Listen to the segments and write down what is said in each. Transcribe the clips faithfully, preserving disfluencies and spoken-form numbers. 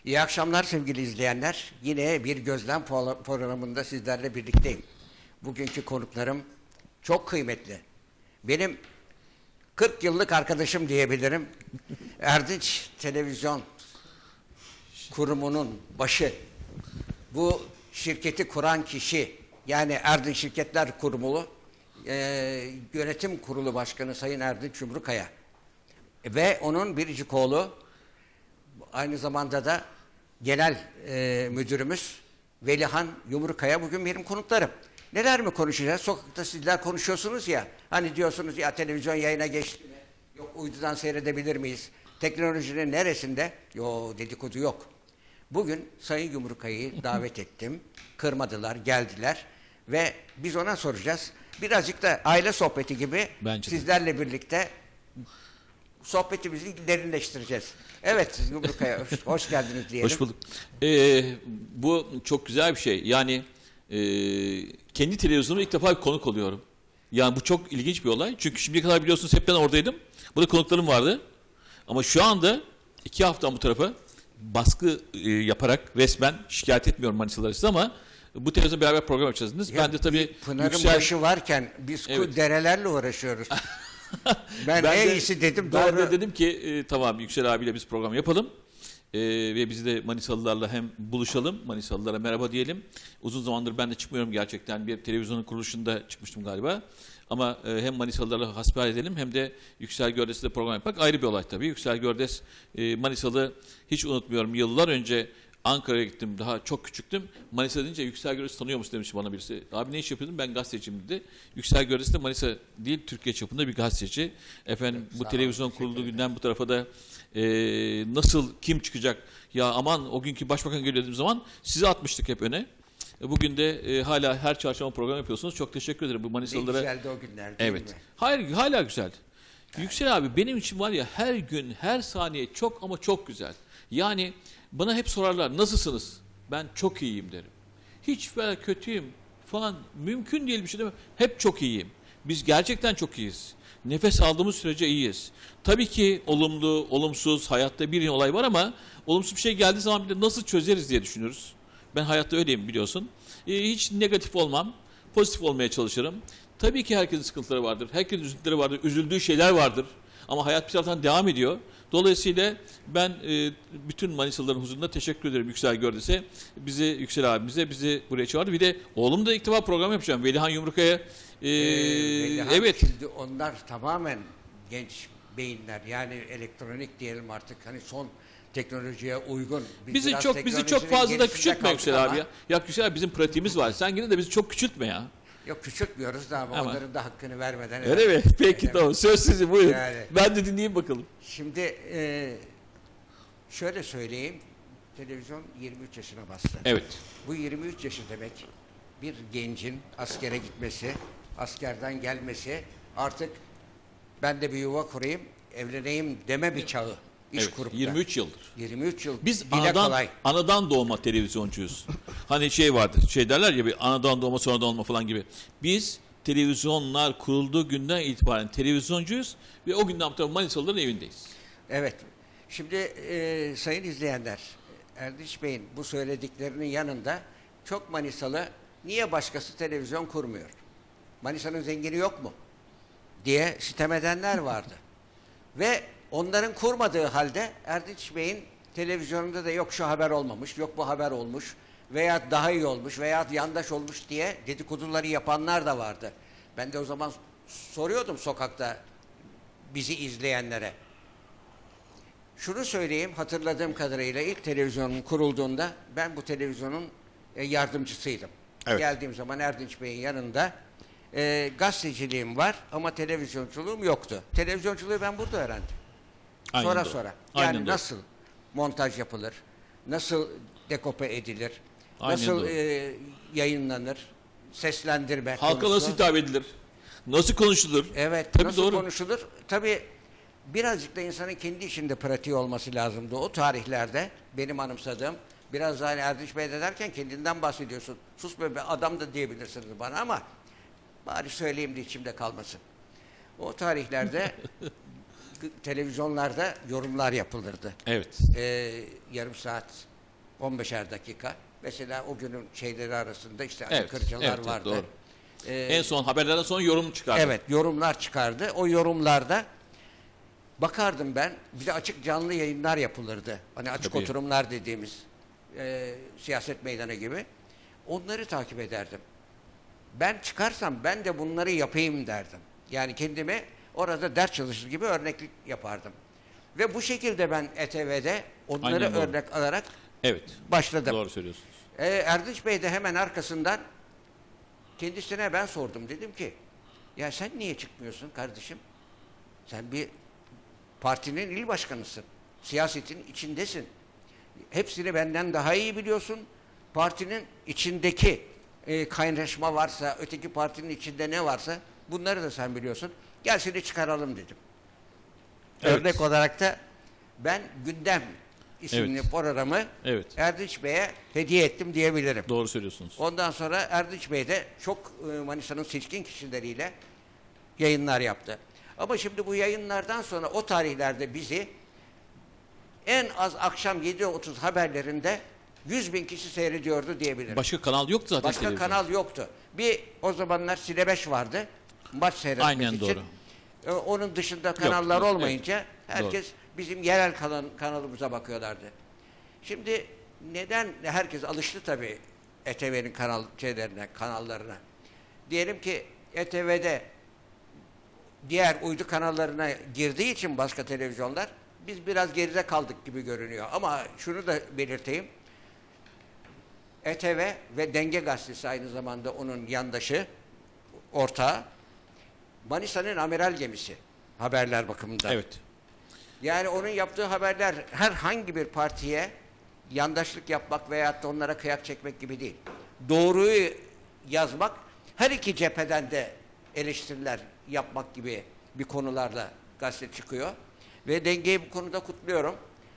İyi akşamlar sevgili izleyenler. Yine bir gözlem programında sizlerle birlikteyim. Bugünkü konuklarım çok kıymetli. Benim kırk yıllık arkadaşım diyebilirim. Erdinç Televizyon Kurumu'nun başı. Bu şirketi kuran kişi, yani Erdinç Şirketler Kurumu e, Yönetim Kurulu Başkanı Sayın Erdinç Yumrukaya. Ve onun biricik oğlu, aynı zamanda da genel e, müdürümüz Velihan Yumrukaya bugün benim konuklarım. Neler mi konuşacağız? Sokakta sizler konuşuyorsunuz ya, hani diyorsunuz ya televizyon yayına geçti mi? Yok uydudan seyredebilir miyiz? Teknolojinin neresinde? Yok, dedikodu yok. Bugün Sayın Yumrukaya'yı davet ettim. Kırmadılar, geldiler ve biz ona soracağız. Birazcık da aile sohbeti gibi Bence sizlerle de. birlikte sohbetimizi derinleştireceğiz. Evet Yumrukaya, hoş, hoş geldiniz diyelim. Hoş bulduk. Ee, bu çok güzel bir şey. Yani e, kendi televizyonuma ilk defa bir konuk oluyorum. Yani bu çok ilginç bir olay. Çünkü şimdiye kadar biliyorsunuz hep ben oradaydım. Burada konuklarım vardı. Ama şu anda iki hafta bu tarafa baskı e, yaparak resmen şikayet etmiyorum Manisalılar size ama bu televizyonda beraber program yapacağız. Ben de tabii Pınar'ın yüksel... başı varken biz evet. derelerle uğraşıyoruz. ben, ben en de, iyisi dedim. Ben doğru. de dedim ki e, tamam Yüksel abiyle biz program yapalım. E, ve biz de Manisalılarla hem buluşalım. Manisalılara merhaba diyelim. Uzun zamandır ben de çıkmıyorum gerçekten. Bir televizyonun kuruluşunda çıkmıştım galiba. Ama e, hem Manisalılarla hasbihal edelim hem de Yüksel Gördes'le de program yapmak ayrı bir olay tabii. Yüksel Gördes e, Manisalı hiç unutmuyorum. Yıllar önce Ankara'ya gittim. Daha çok küçüktüm. Manisa deyince Yüksel Gördes tanıyor musun demiş bana birisi. Abi ne iş yapıyordun? Ben gazeteciyim dedi. Yüksel Gördes de Manisa değil Türkiye çapında bir gazeteci. Efendim evet, bu televizyon kurulduğu günden bu tarafa da e, nasıl kim çıkacak? Ya aman o günkü başbakan geliyor dediğim zaman sizi atmıştık hep öne. Bugün de e, hala her çarşamba program yapıyorsunuz. Çok teşekkür ederim bu Manisalılara. Ne güzeldi o günler değil evet. mi? Hayır hala güzel. Evet. Yüksel abi benim için var ya her gün her saniye çok ama çok güzel. Yani bana hep sorarlar nasılsınız? Ben çok iyiyim derim. Hiç böyle kötüyüm falan mümkün değil bir şey değil mi? Hep çok iyiyim. Biz gerçekten çok iyiyiz. Nefes aldığımız sürece iyiyiz. Tabii ki olumlu, olumsuz hayatta bir olay var ama olumsuz bir şey geldiği zaman bir de nasıl çözeriz diye düşünürüz. Ben hayatta öyleyim biliyorsun. Ee, hiç negatif olmam. Pozitif olmaya çalışırım. Tabii ki herkesin sıkıntıları vardır. Herkesin üzüntüleri vardır. Üzüldüğü şeyler vardır. Ama hayat bir taraftan devam ediyor. Dolayısıyla ben e, bütün Manisalıların huzurunda teşekkür ederim Yüksel Gördes'e. Bizi, Yüksel abimize bizi buraya çağırdı. Bir de oğlum da ilk defa program yapacağım. Velihan Yumrukaya. E, ee, Velihan, evet. Şimdi onlar tamamen genç beyinler. Yani elektronik diyelim artık. Hani son teknolojiye uygun. Biz bizi çok bizi çok fazla da küçültme Yüksel abi ya. Ya Yüksel abi bizim pratiğimiz var. Sen yine de bizi çok küçültme ya. Yok küçültmüyoruz da ama, ama onların da hakkını vermeden. Öyle mi? Peki tamam. Söz sizi buyurun. Yani, ben de dinleyeyim bakalım. Şimdi e, şöyle söyleyeyim. Televizyon yirmi üç yaşına bastı. Evet. Bu yirmi üç yaşı demek bir gencin askere gitmesi, askerden gelmesi, artık ben de bir yuva kurayım, evleneyim deme bir çağı. İş evet, kurup yirmi üç yıldır. yirmi üç yıl. Biz anadan, kolay. anadan doğma televizoncuyuz. Hani şey vardır, şey derler ya bir anadan doğma sonradan olma falan gibi. Biz televizyonlar kurulduğu günden itibaren televizyoncuyuz ve o günden sonra Manisalıların evindeyiz. Evet. Şimdi e, sayın izleyenler, Erdinç Bey'in bu söylediklerinin yanında çok Manisalı niye başkası televizyon kurmuyor? Manisa'nın zengini yok mu? Diye sitem edenler vardı. Ve onların kurmadığı halde Erdinç Bey'in televizyonunda da yok şu haber olmamış, yok bu haber olmuş veya daha iyi olmuş veya yandaş olmuş diye dedikoduları yapanlar da vardı. Ben de o zaman soruyordum sokakta bizi izleyenlere. Şunu söyleyeyim, hatırladığım kadarıyla ilk televizyonun kurulduğunda ben bu televizyonun yardımcısıydım. Evet. Geldiğim zaman Erdinç Bey'in yanında e, gazeteciliğim var ama televizyonculuğum yoktu. Televizyonculuğu ben burada öğrendim. Aynen sonra doğru. sonra. Aynen yani doğru. nasıl montaj yapılır, nasıl dekope edilir, Aynen nasıl e, yayınlanır, seslendirme. Halka konusunu. nasıl hitap edilir, nasıl konuşulur. Evet, tabii nasıl doğru. konuşulur. Tabii birazcık da insanın kendi işinde pratiği olması lazımdı. O tarihlerde benim anımsadığım, biraz daha Erdinç Bey de derken kendinden bahsediyorsun. Sus be, be adam da diyebilirsiniz bana ama bari söyleyeyim de içimde kalmasın. O tarihlerde televizyonlarda yorumlar yapılırdı. Evet. Ee, yarım saat on beşer dakika. Mesela o günün şeyleri arasında işte Ali Evet, Kırcalar evet, evet, vardı. doğru. Ee, En son haberlerden sonra yorum çıkardı. Evet, yorumlar çıkardı. O yorumlarda bakardım ben. Bir de açık canlı yayınlar yapılırdı. Hani açık Tabii. oturumlar dediğimiz e, siyaset meydanı gibi. Onları takip ederdim. Ben çıkarsam ben de bunları yapayım derdim. Yani kendime orada ders çalışır gibi örneklik yapardım. Ve bu şekilde ben E T V'de onları Aynen doğru. örnek alarak Evet. başladım. Doğru söylüyorsunuz. Ee, Erdinç Bey de hemen arkasından kendisine ben sordum. Dedim ki ya sen niye çıkmıyorsun kardeşim? Sen bir partinin il başkanısın. Siyasetin içindesin. Hepsini benden daha iyi biliyorsun. Partinin içindeki e, kaynaşma varsa, öteki partinin içinde ne varsa bunları da sen biliyorsun. Gel seni çıkaralım dedim. Evet. Örnek olarak da ben Gündem isimli Evet. programı Evet. Erdinç Bey'e hediye ettim diyebilirim. Doğru söylüyorsunuz. Ondan sonra Erdinç Bey de çok e, Manisa'nın seçkin kişileriyle yayınlar yaptı. Ama şimdi bu yayınlardan sonra o tarihlerde bizi en az akşam yedi otuz haberlerinde yüz bin kişi seyrediyordu diyebilirim. Başka kanal yoktu zaten. Başka televizyon. kanal yoktu. Bir o zamanlar Sine beş vardı. Maç seyretmek Aynen için. doğru. E, Onun dışında kanallar evet. olmayınca herkes bizim yerel kanal, kanalımıza bakıyorlardı. Şimdi neden herkes alıştı tabii E T V'nin kanal şeylerine, kanallarına. Diyelim ki E T V'de diğer uydu kanallarına girdiği için başka televizyonlar biz biraz geride kaldık gibi görünüyor. Ama şunu da belirteyim. E T V ve Denge Gazetesi aynı zamanda onun yandaşı, ortağı. Manisa'nın amiral gemisi haberler bakımından. Evet. Yani onun yaptığı haberler herhangi bir partiye yandaşlık yapmak veyahut da onlara kıyak çekmek gibi değil. Doğruyu yazmak, her iki cepheden de eleştiriler yapmak gibi bir konularla gazete çıkıyor. Ve Denge'yi bu konuda kutluyorum.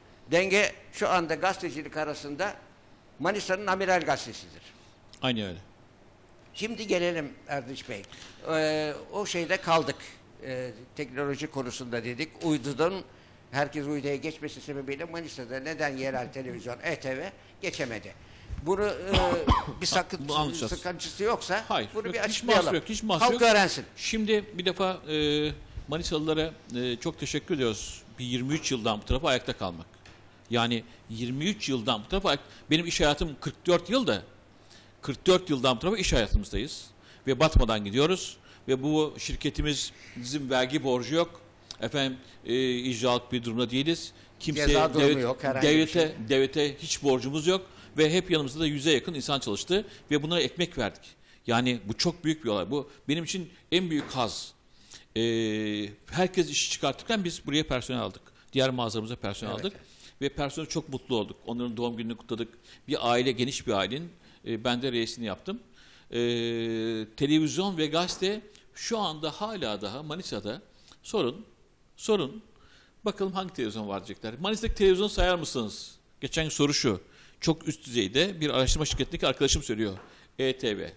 Denge şu anda gazetecilik arasında Manisa'nın amiral gazetesidir. Aynen öyle. Şimdi gelelim Erdinç Bey. Ee, o şeyde kaldık. Ee, teknoloji konusunda dedik. Uydudan herkes uyduya geçmesi sebebiyle Manisa'da neden yerel televizyon E T V geçemedi? Bunu e, bir sakın, Bu anlayacağız. sıkıntısı yoksa Hayır. bunu yok, bir hiç açıklayalım. mahsur yok. Hiç mahsur Halk yok. öğrensin. Şimdi bir defa e, Manisalılara e, çok teşekkür ediyoruz. Bir yirmi üç yıldan bu tarafa ayakta kalmak. Yani yirmi üç yıldan bu tarafa ayak- benim iş hayatım kırk dört yılda. kırk dört yıldan bu tarafa iş hayatımızdayız. Ve batmadan gidiyoruz. Ve bu şirketimiz bizim vergi borcu yok. Efendim e, icralık bir durumda değiliz. Kimse Ceza durumu devlet- yok, herhangi bir devlete, şey. devlete hiç borcumuz yok. Ve hep yanımızda da yüze yakın insan çalıştı. Ve bunlara ekmek verdik. Yani bu çok büyük bir olay. Bu benim için en büyük haz. Ee, herkes işi çıkartırken biz buraya personel aldık. Diğer mağazamıza personel Evet. aldık. Ve personel çok mutlu olduk. Onların doğum gününü kutladık. Bir aile, geniş bir ailenin e, ben de reisini yaptım. Ee, televizyon ve gazete şu anda hala daha Manisa'da sorun, sorun. Bakalım hangi televizyon var diyecekler. Manisa'daki televizyonu sayar mısınız? Geçen gün soru şu. Çok üst düzeyde bir araştırma şirketindeki arkadaşım söylüyor. E T V.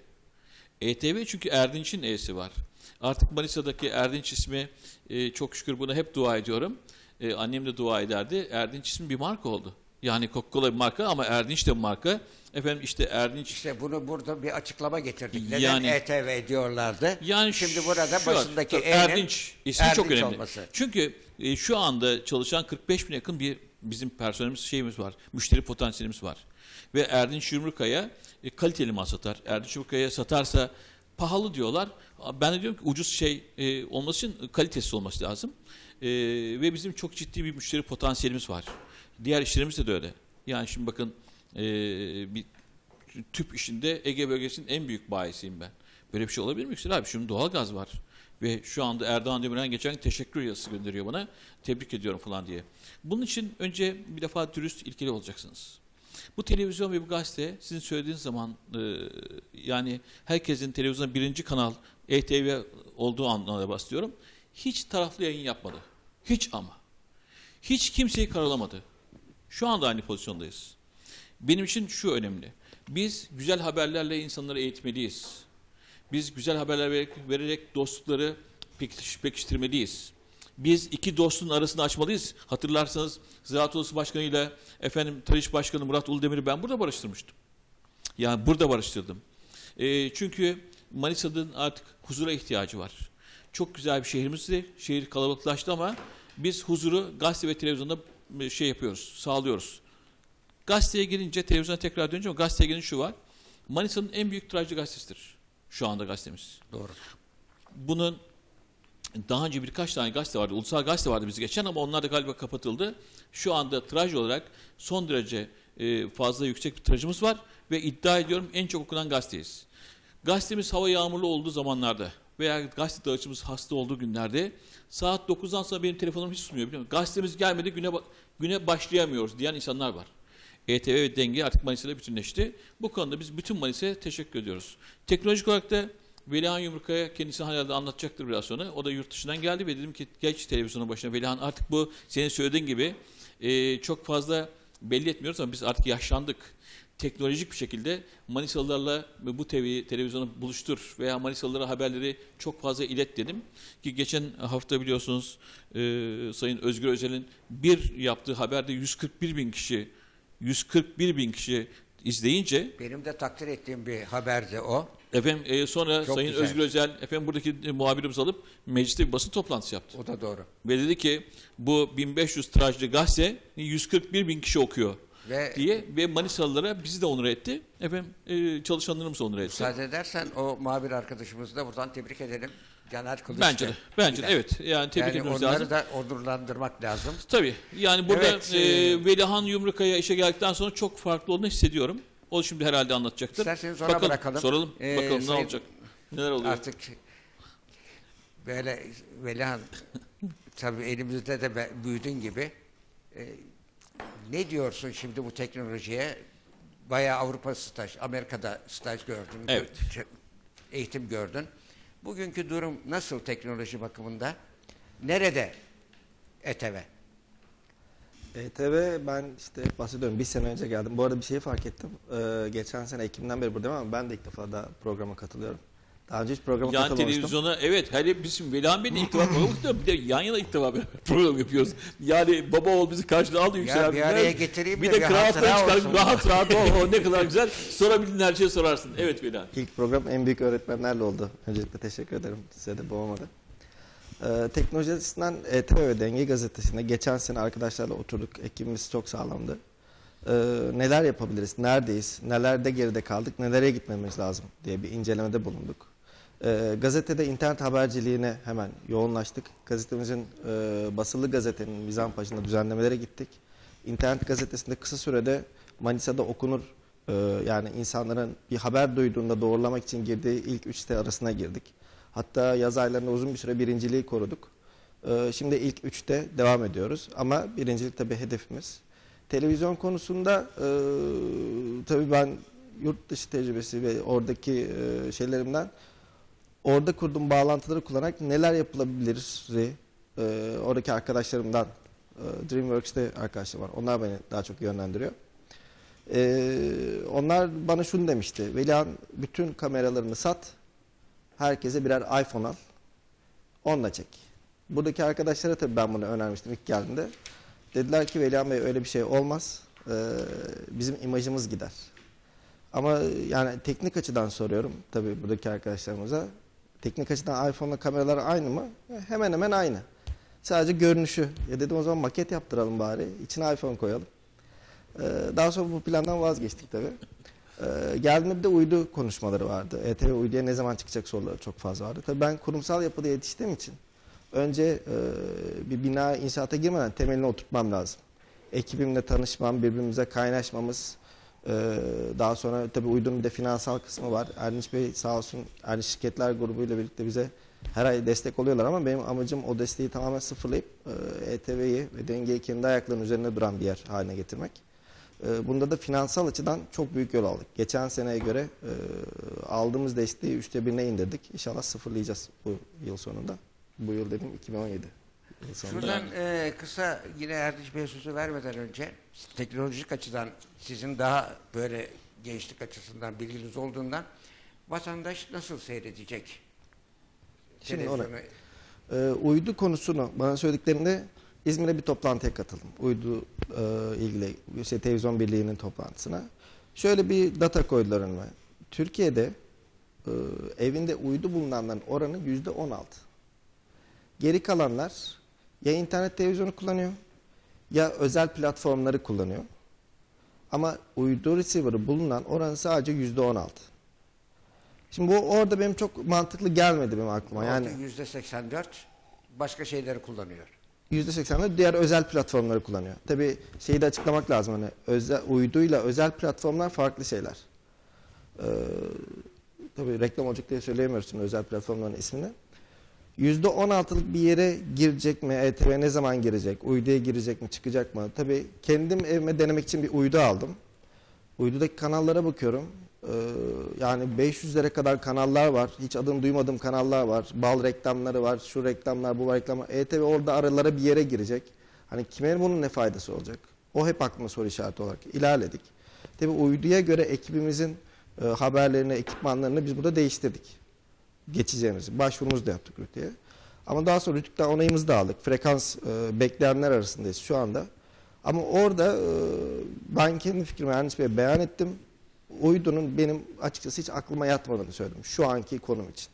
E T V çünkü Erdinç'in E'si var. Artık Manisa'daki Erdinç ismi e, çok şükür buna hep dua ediyorum. E, annem de dua ederdi. Erdinç ismi bir marka oldu. Yani Coca-Cola bir marka ama Erdinç de bir marka. Efendim işte Erdinç. İşte bunu burada bir açıklama getirdik. Neden Yani- E T V diyorlardı? Yani Şimdi burada şu var, başındaki tabii E'nin Erdinç ismi çok Erdinç önemli. olması. Çünkü e, şu anda çalışan kırk beş bin yakın bir bizim personelimiz şeyimiz var. Müşteri potansiyelimiz var. Ve Erdinç Yumrukaya e, kaliteli mal satar. Erdinç Yumrukaya satarsa pahalı diyorlar. Ben de diyorum ki ucuz şey e, olması için kalitesiz olması lazım. E, ve bizim çok ciddi bir müşteri potansiyelimiz var. Diğer işlerimizde de öyle. Yani şimdi bakın e, bir tüp işinde Ege bölgesinin en büyük bayisiyim ben. Böyle bir şey olabilir mi Yüksel abi? Şimdi doğalgaz var. Ve şu anda Erdoğan Demirel geçen gün teşekkür yazısı gönderiyor bana. Tebrik ediyorum falan diye. Bunun için önce bir defa dürüst, ilkeli olacaksınız. Bu televizyon ve bu gazete sizin söylediğiniz zaman e, yani herkesin televizyonda birinci kanal E T V olduğu anlamda bahsediyorum. Hiç taraflı yayın yapmadı. Hiç ama. Hiç kimseyi karalamadı. Şu anda aynı pozisyondayız. Benim için şu önemli. Biz güzel haberlerle insanları eğitmeliyiz. Biz güzel haberler vererek, vererek dostlukları pekiş, pekiştirmeliyiz. Biz iki dostun arasını açmalıyız. Hatırlarsanız Ziraat Odası Başkanı ile efendim Tarış Başkanı Murat Uludemir'i ben burada barıştırmıştım. Yani burada barıştırdım. E, çünkü Manisa'nın artık huzura ihtiyacı var. Çok güzel bir şehrimizdi. Şehir kalabalıklaştı ama biz huzuru gazete ve televizyonda şey yapıyoruz, sağlıyoruz. Gazeteye girince, televizyona tekrar dönünce ama gazeteye girince şu var. Manisa'nın en büyük tirajlı gazetesidir. Şu anda gazetemiz. Doğru. Bunun daha önce birkaç tane gazete vardı. Ulusal gazete vardı biz geçen ama onlar da galiba kapatıldı. Şu anda tiraj olarak son derece e, fazla yüksek bir tirajımız var ve iddia ediyorum en çok okunan gazeteyiz. Gazetemiz hava yağmurlu olduğu zamanlarda veya gazete dağıtımız hasta olduğu günlerde saat dokuzdan sonra benim telefonum hiç susmuyor biliyor musun? Gazetemiz gelmedi güne, güne başlayamıyoruz diyen insanlar var. E T V ve Denge artık Manisa'yla bütünleşti. Bu konuda biz bütün Manisa'ya teşekkür ediyoruz. Teknolojik olarak da Velihan Yumrukaya kendisi herhalde anlatacaktır biraz sonra. O da yurt dışından geldi ve dedim ki geç televizyonun başına Velihan artık bu senin söylediğin gibi e, çok fazla belli etmiyoruz ama biz artık yaşlandık. Teknolojik bir şekilde Manisalılarla bu T V televizyonu buluştur veya Manisalılara haberleri çok fazla ilet dedim. Ki geçen hafta biliyorsunuz e, Sayın Özgür Özel'in bir yaptığı haberde yüz kırk bir bin kişi yüz kırk bir bin kişi izleyince Benim de takdir ettiğim bir haberdi o. efendim e, sonra Çok Sayın güzel. Özgür Özel efendim buradaki e, muhabirimizi alıp mecliste bir basın toplantısı yaptı. O da doğru. Ve dedi ki bu bin beş yüz tirajlı gazete yüz kırk bir bin kişi okuyor Ve diye ve Manisalılara bizi de onur etti. Efendim e, çalışanlarımızı onur etti. müsaade edersen o muhabir arkadaşımızı da buradan tebrik edelim. Caner Kılıç. Bence de. Bence de evet. Yani tebrik Yani etmemiz onları lazım. da onurlandırmak lazım. Tabii. Yani burada Evet, e, e, Velihan Yumrukaya işe geldikten sonra çok farklı olduğunu hissediyorum. O şimdi herhalde anlatacaktır. İsterseniz ona Bakalım, bırakalım. Soralım. Ee, Bakalım ne sayın- olacak. Neler oluyor? Artık böyle Velihan tabii elimizde de be- büyüdün gibi. Ee, ne diyorsun şimdi bu teknolojiye? Bayağı Avrupa staj, Amerika'da staj gördün. Evet. gö- Eğitim gördün. Bugünkü durum nasıl teknoloji bakımında? Nerede E T V? E T V ben işte bahsediyorum bir sene önce geldim. Bu arada bir şeyi fark ettim. Ee, geçen sene Ekim'den beri buradayım ama ben de ilk defa da programa katılıyorum. Daha önce hiç programa Yani katılmamıştım. televizyona evet hele bizim Velihan Bey'le ilk defa program yapıyoruz. Bir de yan yana ilk defa bir program yapıyoruz. Yani baba oğul bizi karşıda aldı Yüksel abi. bir araya getireyim bir de de bir kravatları hatıra çıkar. olsun. Rahat rahat o, o ne kadar güzel. Sorabildiğin her şeyi sorarsın. Evet Velihan. İlk program en büyük öğretmenlerle oldu. Öncelikle teşekkür ederim size de babama da. Ee, teknoloji açısından E T V ve Denge gazetesinde geçen sene arkadaşlarla oturduk. Ekibimiz çok sağlamdı. Ee, neler yapabiliriz, neredeyiz, nelerde geride kaldık, nelere gitmemiz lazım diye bir incelemede bulunduk. Ee, gazetede internet haberciliğine hemen yoğunlaştık. Gazetemizin e, basılı gazetenin mizan paşında düzenlemelere gittik. İnternet gazetesinde kısa sürede Manisa'da okunur, e, yani insanların bir haber duyduğunda doğrulamak için girdiği ilk üç site arasına girdik. Hatta yaz aylarında uzun bir süre birinciliği koruduk. Ee, şimdi ilk üçte devam ediyoruz ama birincilik tabii hedefimiz. Televizyon konusunda e, tabii ben yurt dışı tecrübesi ve oradaki e, şeylerimden orada kurduğum bağlantıları kullanarak neler yapılabilir e, oradaki arkadaşlarımdan e, DreamWorks'te arkadaşlar var. Onlar beni daha çok yönlendiriyor. E, onlar bana şunu demişti. Velihan bütün kameralarını sat. Herkese birer iPhone al. Onunla çek. Buradaki arkadaşlara tabii ben bunu önermiştim ilk geldiğinde. Dediler ki Velihan Bey öyle bir şey olmaz. Ee, bizim imajımız gider. Ama yani teknik açıdan soruyorum tabii buradaki arkadaşlarımıza. Teknik açıdan iPhone'la kameralar aynı mı? Hemen hemen aynı. Sadece görünüşü. Ya dedim o zaman maket yaptıralım bari. İçine iPhone koyalım. Ee, daha sonra bu plandan vazgeçtik tabii. Ee, geldiğimde bir de uydu konuşmaları vardı. E T V uyduya ne zaman çıkacak soruları çok fazla vardı. Tabii ben kurumsal yapıda yetiştiğim için önce e, bir bina inşaata girmeden temelini oturtmam lazım. Ekibimle tanışmam, birbirimize kaynaşmamız. E, daha sonra tabii uydunun bir de finansal kısmı var. Erdinç Bey sağ olsun Erdinç Şirketler grubuyla birlikte bize her ay destek oluyorlar ama benim amacım o desteği tamamen sıfırlayıp E T V'yi ve dengeyi kendi ayaklarının üzerine duran bir yer haline getirmek. Bunda da finansal açıdan çok büyük yol aldık. Geçen seneye göre e, aldığımız desteği üçte birine indirdik. İnşallah sıfırlayacağız bu yıl sonunda. Bu yıl dedim iki bin on yedi. Yıl sonunda. Şuradan e, kısa yine Erdinç Bey'e sözü vermeden önce teknolojik açıdan sizin daha böyle gençlik açısından bilginiz olduğundan vatandaş nasıl seyredecek? Şimdi televizyonu? Ee, uydu konusunu bana söylediklerinde İzmir'e bir toplantıya katıldım. Uydu e, ilgili şey, Televizyon Birliği'nin toplantısına. Şöyle bir data koydular önüme. Türkiye'de e, evinde uydu bulunanların oranı yüzde on altı. Geri kalanlar ya internet televizyonu kullanıyor ya özel platformları kullanıyor. Ama uydu receiver'ı bulunan oranı sadece yüzde on altı. Şimdi bu orada benim çok mantıklı gelmedi benim aklıma. Yani yüzde seksen dört başka şeyleri kullanıyor. yüzde seksen dört diğer özel platformları kullanıyor. Tabii şeyi de açıklamak lazım, hani özel, uyduyla özel platformlar farklı şeyler. Ee, tabii reklam olacak diye söyleyemiyorsun özel platformların ismini. yüzde on altılık bir yere girecek mi? E T V ne zaman girecek? Uyduya girecek mi? Çıkacak mı? Tabii kendim evime denemek için bir uydu aldım. Uydudaki kanallara bakıyorum. Ee, yani beş yüzlere kadar kanallar var. Hiç adını duymadığım kanallar var. Bal reklamları var. Şu reklamlar, bu reklamlar. E T V orada aralara bir yere girecek. Hani kime bunun ne faydası olacak? O hep aklıma soru işareti olarak ilerledik. Tabii uyduya göre ekibimizin e, haberlerini, ekipmanlarını biz burada değiştirdik. Geçeceğimizi. Başvurumuzu da yaptık Rütük'e. Ama daha sonra Rütük'ten onayımızı da aldık. Frekans e, bekleyenler arasındayız şu anda. Ama orada e, ben kendi fikrimi Ernest Bey'e beyan ettim. Uydunun benim açıkçası hiç aklıma yatmadığını söyledim şu anki konum için.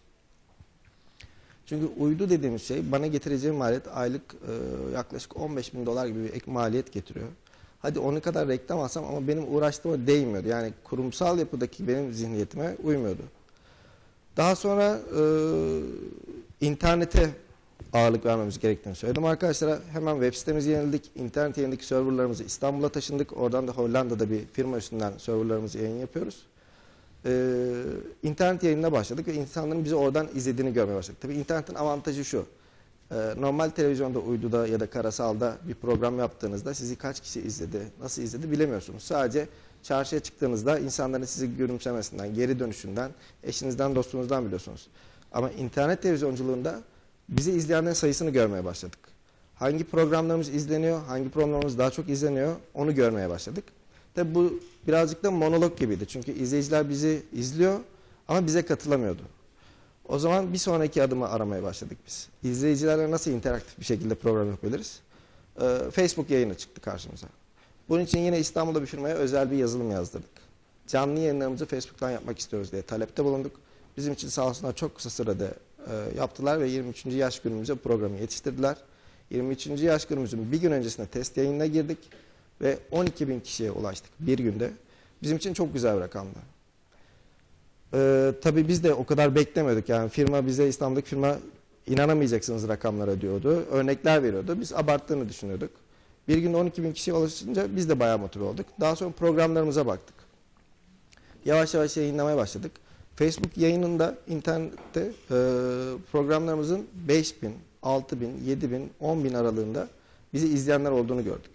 Çünkü uydu dediğimiz şey bana getireceği maliyet aylık e, yaklaşık on beş bin dolar gibi bir ek maliyet getiriyor. Hadi onu kadar reklam alsam ama benim uğraştığıma değmiyordu. Yani kurumsal yapıdaki benim zihniyetime uymuyordu. Daha sonra e, internete ağırlık vermemiz gerektiğini söyledim arkadaşlara. Hemen web sitemizi yeniledik. İnternet yayındaki serverlarımızı İstanbul'a taşındık. Oradan da Hollanda'da bir firma üstünden serverlarımızı yayın yapıyoruz. Ee, internet yayınına başladık ve insanların bizi oradan izlediğini görmeye başladık. Tabii internetin avantajı şu. Ee, normal televizyonda, uyduda ya da karasalda bir program yaptığınızda sizi kaç kişi izledi, nasıl izledi bilemiyorsunuz. Sadece çarşıya çıktığınızda insanların sizi görüntülemesinden, geri dönüşünden, eşinizden, dostunuzdan biliyorsunuz. Ama internet televizyonculuğunda bizi izleyenlerin sayısını görmeye başladık. Hangi programlarımız izleniyor, hangi programlarımız daha çok izleniyor onu görmeye başladık. Tabi bu birazcık da monolog gibiydi. Çünkü izleyiciler bizi izliyor ama bize katılamıyordu. O zaman bir sonraki adımı aramaya başladık biz. İzleyicilerle nasıl interaktif bir şekilde program yapabiliriz? Ee, Facebook yayını çıktı karşımıza. Bunun için yine İstanbul'da bir firmaya özel bir yazılım yazdırdık. Canlı yayınlarımızı Facebook'tan yapmak istiyoruz diye talepte bulunduk. Bizim için sağ olsunlar çok kısa sürede e, yaptılar ve yirmi üçüncü yaş günümüze programı yetiştirdiler. yirmi üçüncü yaş günümüzün bir gün öncesinde test yayınına girdik ve on iki bin kişiye ulaştık bir günde. Bizim için çok güzel bir rakamdı. Ee, tabii biz de o kadar beklemiyorduk. Yani firma bize, İstanbul'daki firma inanamayacaksınız rakamlara diyordu. Örnekler veriyordu. Biz abarttığını düşünüyorduk. Bir günde on iki bin kişiye ulaşınca biz de bayağı motive olduk. Daha sonra programlarımıza baktık. Yavaş yavaş yayınlamaya başladık. Facebook yayınında internette e, programlarımızın beş bin, altı bin, yedi bin, on bin aralığında bizi izleyenler olduğunu gördük.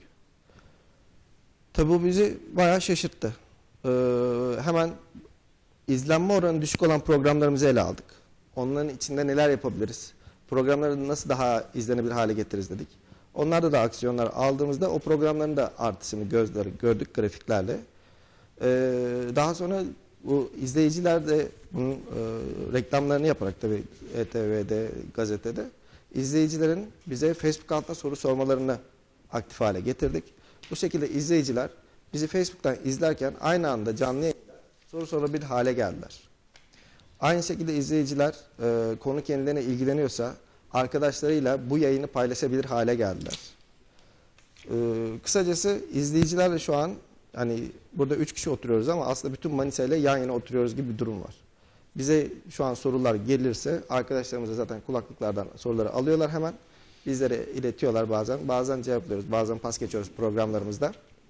Tabii bu bizi bayağı şaşırttı. Ee, hemen izlenme oranı düşük olan programlarımızı ele aldık. Onların içinde neler yapabiliriz? Programları nasıl daha izlenebilir hale getiririz dedik. Onlarda da aksiyonlar aldığımızda o programların da artışını gözleri gördük grafiklerle. Ee, daha sonra bu izleyiciler de bunun e, reklamlarını yaparak tabii E T V'de, gazetede izleyicilerin bize Facebook altında soru sormalarını aktif hale getirdik. Bu şekilde izleyiciler bizi Facebook'tan izlerken aynı anda canlı yayında soru sorabilir hale geldiler. Aynı şekilde izleyiciler e, konu kendilerine ilgileniyorsa arkadaşlarıyla bu yayını paylaşabilir hale geldiler. E, kısacası izleyicilerle şu an hani burada üç kişi oturuyoruz ama aslında bütün Manisa ile yan yana oturuyoruz gibi bir durum var. Bize şu an sorular gelirse arkadaşlarımıza zaten kulaklıklardan soruları alıyorlar hemen. Bizlere iletiyorlar bazen. Bazen cevaplıyoruz. Bazen pas geçiyoruz programlarımızda.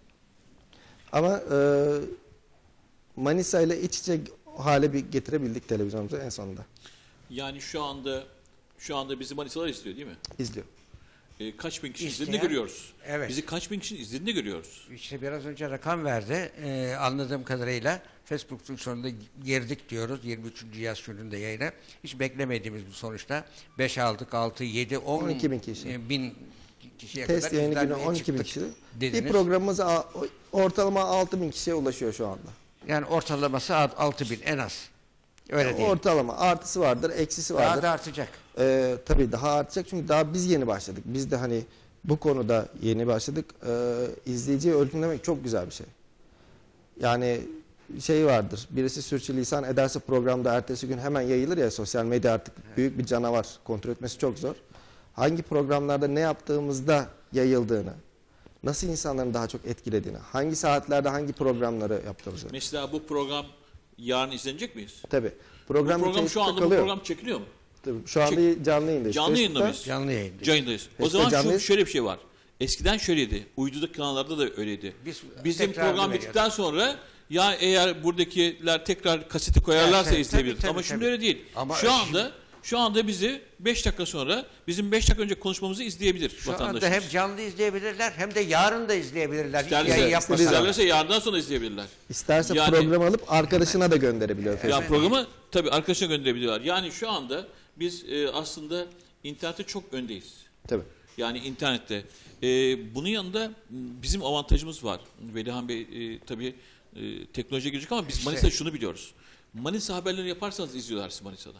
Ama e, Manisa ile iç içe hale bir getirebildik televizyonumuza en sonunda. Yani şu anda şu anda bizi Manisalılar izliyor değil mi? İzliyor. E, kaç bin kişi İsteyen, izlediğini görüyoruz. Evet. Bizi kaç bin kişi izlediğini görüyoruz. İşte biraz önce rakam verdi. Ee, anladığım kadarıyla Facebook'un sonunda girdik diyoruz. yirmi üçüncü yaş gününde yayına. Hiç beklemediğimiz bir sonuçta. beş aldık, altı, yedi, on on iki bin kişi. E, bin kişiye Test kadar yayını günü izlenmeye on iki bin çıktık kişi. dediniz. Bir programımız a- ortalama altı bin kişiye ulaşıyor şu anda. Yani ortalaması altı bin en az. Öyle Yani değil. ortalama artısı vardır, eksisi Daha vardır. da artacak. Ee, tabii daha artacak çünkü daha biz yeni başladık. Biz de hani bu konuda yeni başladık. Ee, izleyiciyi ölçümlemek çok güzel bir şey. Yani şey vardır, birisi sürçülisan ederse programda ertesi gün hemen yayılır ya, sosyal medya artık evet. büyük bir canavar. Kontrol etmesi çok zor. Hangi programlarda ne yaptığımızda yayıldığını, nasıl insanların daha çok etkilediğini, hangi saatlerde hangi programları yaptığımızı. Mesela bu program yarın izlenecek miyiz? Tabii. Program, bu program şu anda kalıyor. bu program çekiliyor mu? Tabii, şu anda Çek... canlı yayındayız. Canlı yayında mıyız? Canlı yayındayız. Yayındayız. O zaman şu, şöyle bir şey var. Eskiden şöyleydi. Uydudaki kanallarda da öyleydi. Biz Bizim program bittikten sonra ya eğer buradakiler tekrar kaseti koyarlarsa evet, izleyebiliriz. Tabii, tabii, ama şimdi tabii. öyle değil. Ama şu anda şimdi... şu anda bizi beş dakika sonra bizim beş dakika önce konuşmamızı izleyebilir şu vatandaşımız. Şu anda hem canlı izleyebilirler hem de yarın da izleyebilirler. İsterlerse, isterlerse yarından sonra izleyebilirler. İsterse yani, program alıp arkadaşına da gönderebiliyor. Ya yani programı tabii arkadaşına gönderebiliyorlar. Yani şu anda biz e, aslında internette çok öndeyiz. Tabii. Yani internette. E, bunun yanında bizim avantajımız var. Velihan Bey e, tabii e, teknolojiye girecek ama biz Manisa'da şunu biliyoruz. Manisa haberlerini yaparsanız izliyorlar siz Manisa'da.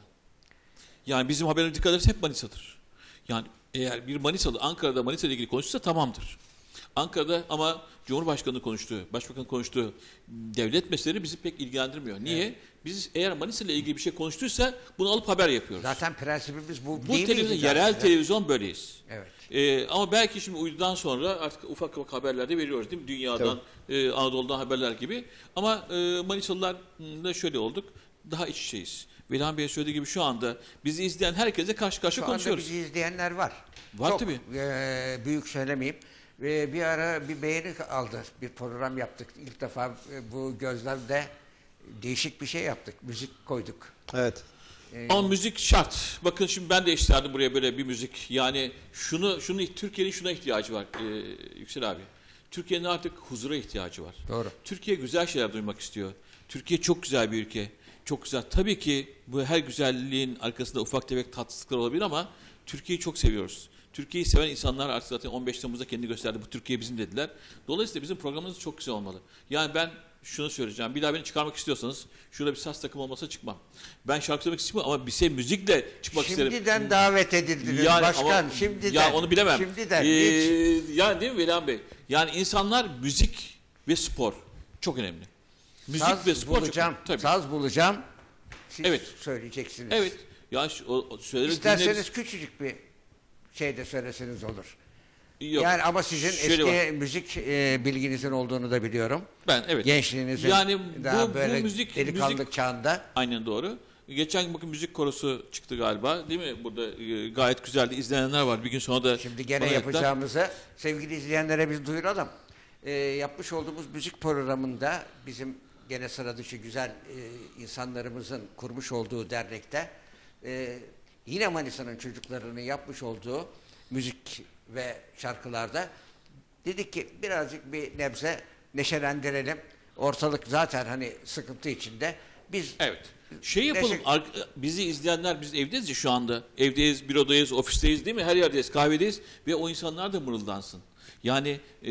Yani bizim haberlerine dikkat ederseniz hep Manisa'dır. Yani eğer bir Manisalı Ankara'da Manisa ile ilgili konuşursa tamamdır. Ankara'da ama Cumhurbaşkanı konuştuğu, Başbakan konuştuğu devlet meseleleri bizi pek ilgilendirmiyor. Niye? Evet. Biz eğer Manisa ile ilgili bir şey konuştuysa bunu alıp haber yapıyoruz. Zaten prensibimiz bu, bu değil televizyon, mi? yerel evet. televizyon böyleyiz. Evet. Ee, ama belki şimdi uydudan sonra artık ufak ufak haberler de veriyoruz değil mi? Dünyadan, e, Anadolu'dan haberler gibi. Ama e, Manisalılar da şöyle olduk, daha iç içeyiz. Velihan Bey söylediği gibi şu anda bizi izleyen herkese karşı karşıya konuşuyoruz. Şu anda bizi izleyenler var. Var Çok, tabii. E, büyük söylemeyeyim. Ve bir ara bir beğeni aldı. Bir program yaptık. İlk defa e, bu gözlemde değişik bir şey yaptık. Müzik koyduk. Evet. Ee, Ama müzik şart. Bakın şimdi ben de isterdim buraya böyle bir müzik. Yani şunu, şunu Türkiye'nin şuna ihtiyacı var e, Yüksel abi. Türkiye'nin artık huzura ihtiyacı var. Doğru. Türkiye güzel şeyler duymak istiyor. Türkiye çok güzel bir ülke. Çok güzel. Tabii ki bu her güzelliğin arkasında ufak tefek tatsızlıklar olabilir ama Türkiye'yi çok seviyoruz. Türkiye'yi seven insanlar artık zaten on beş Temmuz'da kendini gösterdi. Bu Türkiye bizim dediler. Dolayısıyla bizim programımız çok güzel olmalı. Yani ben şunu söyleyeceğim. Bir daha beni çıkarmak istiyorsanız şurada bir saz takım olmasa çıkmam. Ben şarkı söylemek istiyorum ama bir şey müzikle çıkmak şimdiden isterim. Şimdiden davet edildiniz yani başkan. Ama, şimdiden. Ya onu bilemem. Şimdiden. Ee, yani değil mi Velihan Bey? Yani insanlar müzik ve spor çok önemli. Müzik saz ve spor bulacağım. çok önemli. Saz bulacağım. Siz evet. söyleyeceksiniz. Evet. Ya şu, o, o İsterseniz dinleriz. küçücük bir şey de söyleseniz olur. Yok. Yani ama sizin Şöyle eski var. müzik e, bilginizin olduğunu da biliyorum. Ben evet. Gençliğinizin yani daha bu, böyle bu müzik delikanlık müzik, çağında. Aynen doğru. Geçen gün bakın müzik korosu çıktı galiba değil mi? Burada e, gayet güzeldi. İzleyenler var. Bir gün sonra da Şimdi gene yapacağımızı sevgili izleyenlere biz duyuralım. E, yapmış olduğumuz müzik programında bizim gene sıra dışı güzel e, insanlarımızın kurmuş olduğu dernekte e, yine Manisa'nın çocuklarının yapmış olduğu müzik ve şarkılarda dedik ki birazcık bir nebze neşelendirelim. Ortalık zaten hani sıkıntı içinde. Biz evet. Şey yapalım. Neşe... Bizi izleyenler biz evdeyiz ya şu anda. Evdeyiz, bürodayız, ofisteyiz değil mi? Her yerdeyiz, kahvedeyiz ve o insanlar da mırıldansın. Yani e,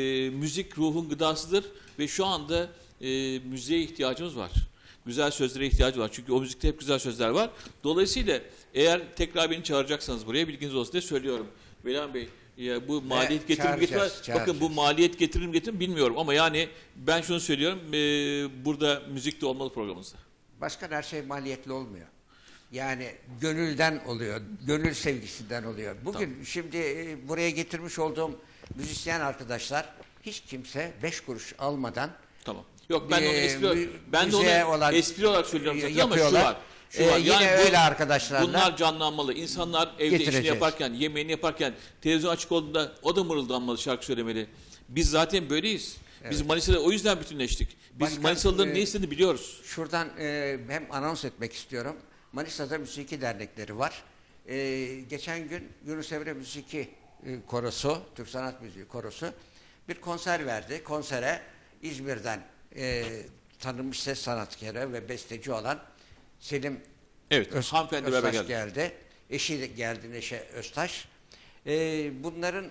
müzik ruhun gıdasıdır ve şu anda e, müziğe ihtiyacımız var. Güzel sözlere ihtiyacı var. Çünkü o müzikte hep güzel sözler var. Dolayısıyla eğer tekrar beni çağıracaksanız buraya bilginiz olsun diye söylüyorum. Velihan Bey ya bu maliyet Ve getirim getirmez. Bakın bu maliyet getirim getirim bilmiyorum ama yani ben şunu söylüyorum. E, burada müzik de olmalı programımızda. Başka her şey maliyetli olmuyor. Yani gönülden oluyor. Gönül sevgisinden oluyor. Bugün tamam. Şimdi e, buraya getirmiş olduğum müzisyen arkadaşlar hiç kimse beş kuruş almadan tamam. Yok ben e, onu espri, ben de onu espri olarak söylüyorum zaten ama şu var. Şu ee, var. yine yani öyle bu, arkadaşlarla. Bunlar canlanmalı. İnsanlar evde işini yaparken, yemeğini yaparken, televizyon açık olduğunda o da mırıldanmalı, şarkı söylemeli. Biz zaten böyleyiz. Evet. Biz Manisa'da o yüzden bütünleştik. Biz Başkan, Manisalıların e, ne istediğini biliyoruz. Şuradan e, hem anons etmek istiyorum. Manisa'da Müziki Dernekleri var. E, geçen gün Yunus Emre Müziki e, Korosu, Türk Sanat Müziği Korosu bir konser verdi. Konsere İzmir'den e, tanınmış ses sanatkarı ve besteci olan Selim evet, Öz, Öztaş geldi. geldi. Eşi de geldi Neşe Öztaş. E, bunların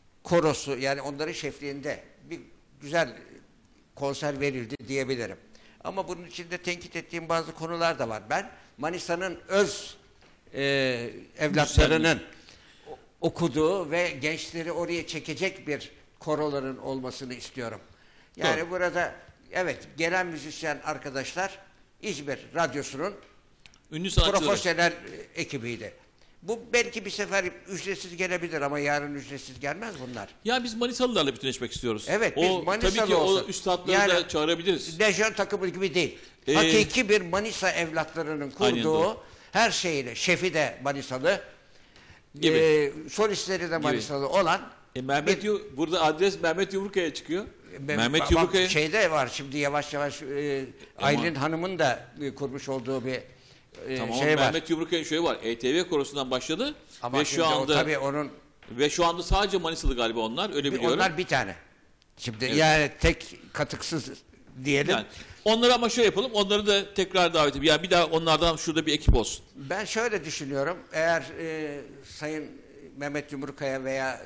korosu yani onların şefliğinde bir güzel konser verildi diyebilirim. Ama bunun içinde tenkit ettiğim bazı konular da var. Ben Manisa'nın öz e, evlatlarının o- okuduğu ve gençleri oraya çekecek bir koroların olmasını istiyorum. Yani Doğru. burada evet gelen müzisyen arkadaşlar İzmir Radyosu'nun Ünlü sanatçıları. profesyonel e, ekibiydi. Bu belki bir sefer ücretsiz gelebilir ama yarın ücretsiz gelmez bunlar. Ya biz Manisalılarla bütünleşmek istiyoruz. Evet, biz o, Manisalı tabii ki olsun. o üstadları Yani- da çağırabiliriz. Lejyon takımı gibi değil. Ee, Hakiki bir Manisa evlatlarının Aynen kurduğu doğru. her şeyiyle, şefi de Manisalı, Gibi. e, solistleri de Manisalı olan E, Mehmet bir- Yu- burada adres Mehmet Yumrukaya çıkıyor. Ben- Mehmet bak, Yumrukaya. şeyde var şimdi yavaş yavaş e, Aylin Hanım'ın da e, kurmuş olduğu bir e, Tamam, şey var. Mehmet Yumrukaya'nın şöyle var. E T V korosundan başladı Ama ve şimdi şu o anda tabii onun ve şu anda sadece Manisalı galiba onlar. Öyle biliyorum. onlar bir tane. Şimdi Evet. yani tek katıksız diyelim. Yani onları ama şöyle yapalım. Onları da tekrar davet edelim. Yani bir daha onlardan şurada bir ekip olsun. Ben şöyle düşünüyorum. Eğer e, Sayın Mehmet Yumrukaya veya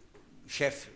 Şef e,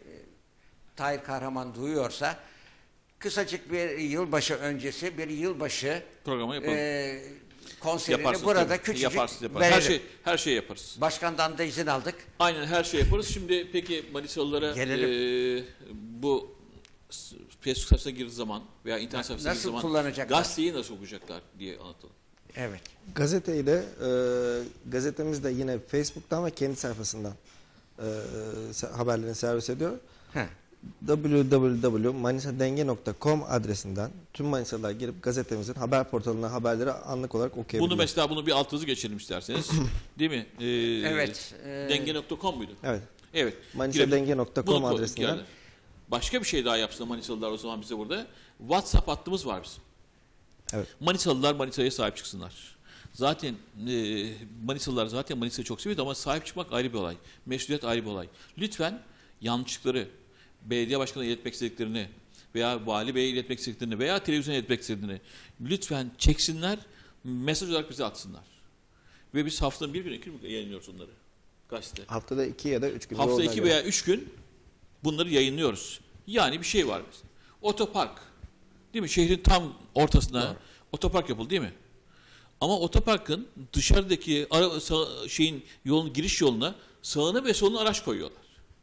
Tahir Kahraman duyuyorsa kısacık bir yılbaşı öncesi bir yılbaşı Programı yapalım. e, konserini Yaparsınız burada tabii. küçücük Yaparsınız, yaparsınız. verelim. Her şey her şey yaparız. Başkandan da izin aldık. Aynen her şey yaparız. Şimdi peki Manisalılara Gelelim. e, bu s- Facebook sayfasına girdiği zaman veya internet sayfasına Nasıl girdiği zaman kullanacaklar? gazeteyi nasıl okuyacaklar diye anlatalım. Evet. Gazeteyi de e, gazetemiz de yine Facebook'tan ve kendi sayfasından e, se- haberlerini servis ediyor. Heh. double-u double-u double-u nokta manisadenge nokta com adresinden tüm Manisalılar girip gazetemizin haber portalına haberleri anlık olarak okuyabilir. Bunu mesela bunu bir alt yazı geçelim isterseniz. Değil mi? Ee, Evet, e- Denge nokta com muydu? Evet. Evet. manisadenge nokta com Bunu koyduk adresinden. yani. Başka bir şey daha yapsın Manisalılar o zaman bize burada. WhatsApp hattımız var bizim. Evet. Manisalılar Manisa'ya sahip çıksınlar. Zaten e, Manisalılar zaten Manisa'yı çok seviyor ama sahip çıkmak ayrı bir olay. Mesuliyet ayrı bir olay. Lütfen yanlışlıkları, belediye başkanına iletmek istediklerini veya vali beye iletmek istediklerini veya televizyona iletmek istediklerini lütfen çeksinler, mesaj olarak bize atsınlar. Ve biz haftanın bir gün, iki gün yayınlıyoruz onları. Gazete. Haftada iki ya da üç gün. Hafta olduğuna iki göre. veya üç gün bunları yayınlıyoruz. Yani bir şey var mesela. Otopark. Değil mi? Şehrin tam ortasına Doğru. otopark yapıldı değil mi? Ama otoparkın dışarıdaki ara, sağ- şeyin yolun giriş yoluna sağına ve soluna araç koyuyorlar.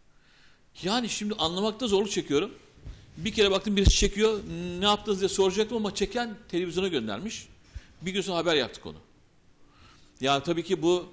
Yani şimdi anlamakta zorluk çekiyorum. Bir kere baktım birisi çekiyor. Ne yaptınız diye soracaktım ama çeken televizyona göndermiş. Bir gün sonra haber yaptık onu. Yani tabii ki bu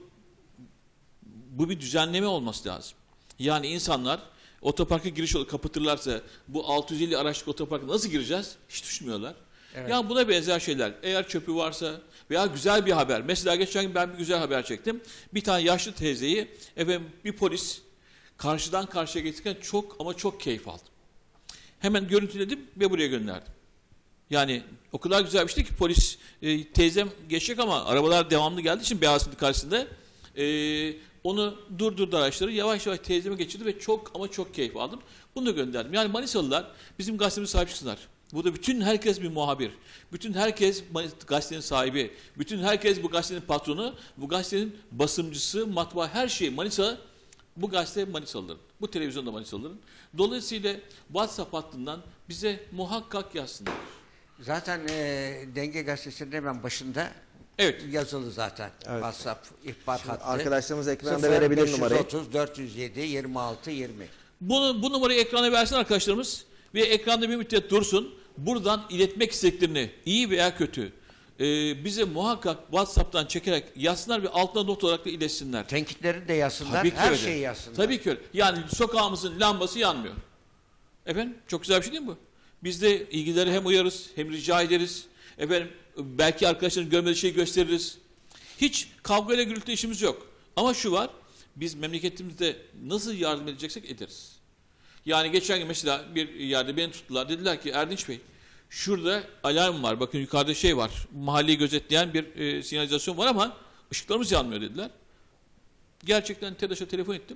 bu bir düzenleme olması lazım. Yani insanlar otoparka giriş yolu kapatırlarsa bu altı yüz elli araçlık otoparka nasıl gireceğiz? Hiç düşünmüyorlar. Evet. Ya buna benzer şeyler. Eğer çöpü varsa veya güzel bir haber. Mesela geçen gün ben bir güzel haber çektim. Bir tane yaşlı teyzeyi efendim bir polis karşıdan karşıya getirirken çok ama çok keyif aldım. Hemen görüntüledim ve buraya gönderdim. Yani o kadar güzel bir şey ki polis e, teyzem geçecek ama arabalar devamlı geldiği için beyazın karşısında e, onu durdurdu araçları yavaş yavaş teyzeme geçirdi ve çok ama çok keyif aldım. Bunu da gönderdim. Yani Manisalılar bizim gazetemize sahip çıksınlar. Burada bütün herkes bir muhabir. Bütün herkes gazetenin sahibi. Bütün herkes bu gazetenin patronu. Bu gazetenin basımcısı, matbaa her şey Manisa. Bu gazete Manisalıların. Bu televizyon da Manisalıların. Dolayısıyla WhatsApp hattından bize muhakkak yazsınlar. Zaten e, Denge Gazetesi'nin hemen başında Evet. yazılı zaten. Evet. WhatsApp ihbar hattı. Arkadaşlarımız ekranda sıfır verebilir beş yüz numarayı. otuz dört yüz yedi yirmi altı yirmi. Bunu, bu numarayı ekrana versin arkadaşlarımız ve ekranda bir müddet dursun. Buradan iletmek istediklerini iyi veya kötü e, bize muhakkak WhatsApp'tan çekerek yazsınlar ve altına not olarak da iletsinler. Tenkitlerini de yazsınlar. Tabii ki her öyle. şeyi yazsınlar. Tabii ki öyle. Yani sokağımızın lambası yanmıyor. Efendim çok güzel bir şey değil mi bu? Biz de ilgileri hem uyarız hem rica ederiz. Efendim belki arkadaşların görmediği şeyi gösteririz. Hiç kavgayla gürültü işimiz yok. Ama şu var, biz memleketimizde nasıl yardım edeceksek ederiz. Yani geçen gün mesela bir yerde beni tuttular. Dediler ki Erdinç Bey şurada alarm var. Bakın yukarıda şey var. Mahalleyi gözetleyen bir e, sinyalizasyon var ama ışıklarımız yanmıyor dediler. Gerçekten TEDAŞ'a telefon ettim.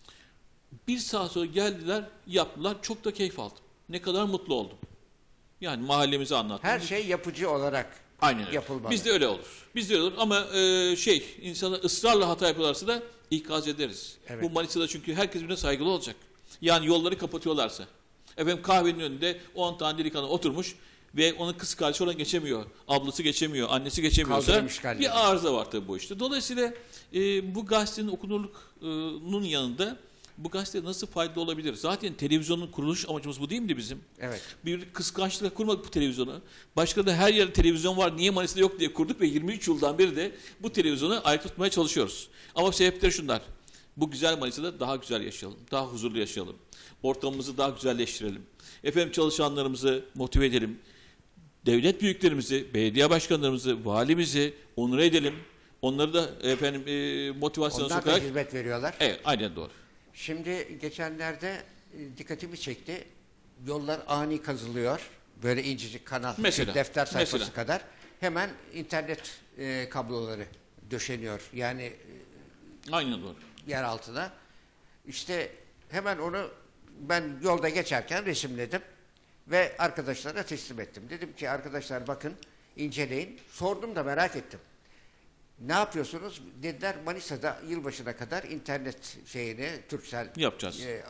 Bir saat sonra geldiler, yaptılar. Çok da keyif aldım. Ne kadar mutlu oldum. Yani mahallemizi anlattım. Her şey yapıcı olarak Aynen öyle. yapılmalı. Bizde öyle olur. Bizde öyle olur ama e, şey insanlar ısrarla hata yapıyorlarsa da ikaz ederiz. Evet. Bu Manisa'da çünkü herkes birbirine saygılı olacak. Yani yolları kapatıyorlarsa. Efendim kahvenin önünde on tane delikanlı oturmuş. ve onun kız kardeşi oradan geçemiyor, ablası geçemiyor, annesi geçemiyorsa Kaldırım işgalleri. bir arıza var tabii bu işte. Dolayısıyla e, bu gazetenin okunurluğunun yanında bu gazete nasıl faydalı olabilir? Zaten televizyonun kuruluş amacımız bu değil miydi bizim? Evet. Bir kıskançlıkla kurmadık bu televizyonu. Başka da her yerde televizyon var, niye Manisa'da yok diye kurduk ve yirmi üç yıldan beri de bu televizyonu ayakta tutmaya çalışıyoruz. Ama sebepleri şunlar. Bu güzel Manisa'da daha güzel yaşayalım, daha huzurlu yaşayalım. Ortamımızı daha güzelleştirelim. Efendim çalışanlarımızı motive edelim. Devlet büyüklerimizi, belediye başkanlarımızı, valimizi onur edelim. Onları da efendim e, motivasyona Onlar da sokarak... hizmet veriyorlar. Evet, aynen doğru. Şimdi geçenlerde e, dikkatimi çekti. Yollar ani kazılıyor. Böyle incecik kanal, Mesela, defter sayfası mesela. kadar. Hemen internet e, kabloları döşeniyor. Yani e, Aynen doğru. yer altına. İşte hemen onu ben yolda geçerken resimledim ve arkadaşlara teslim ettim. Dedim ki arkadaşlar bakın inceleyin. Sordum da merak ettim. Ne yapıyorsunuz? Dediler Manisa'da yılbaşına kadar internet şeyini Turkcell Yapacağız. e,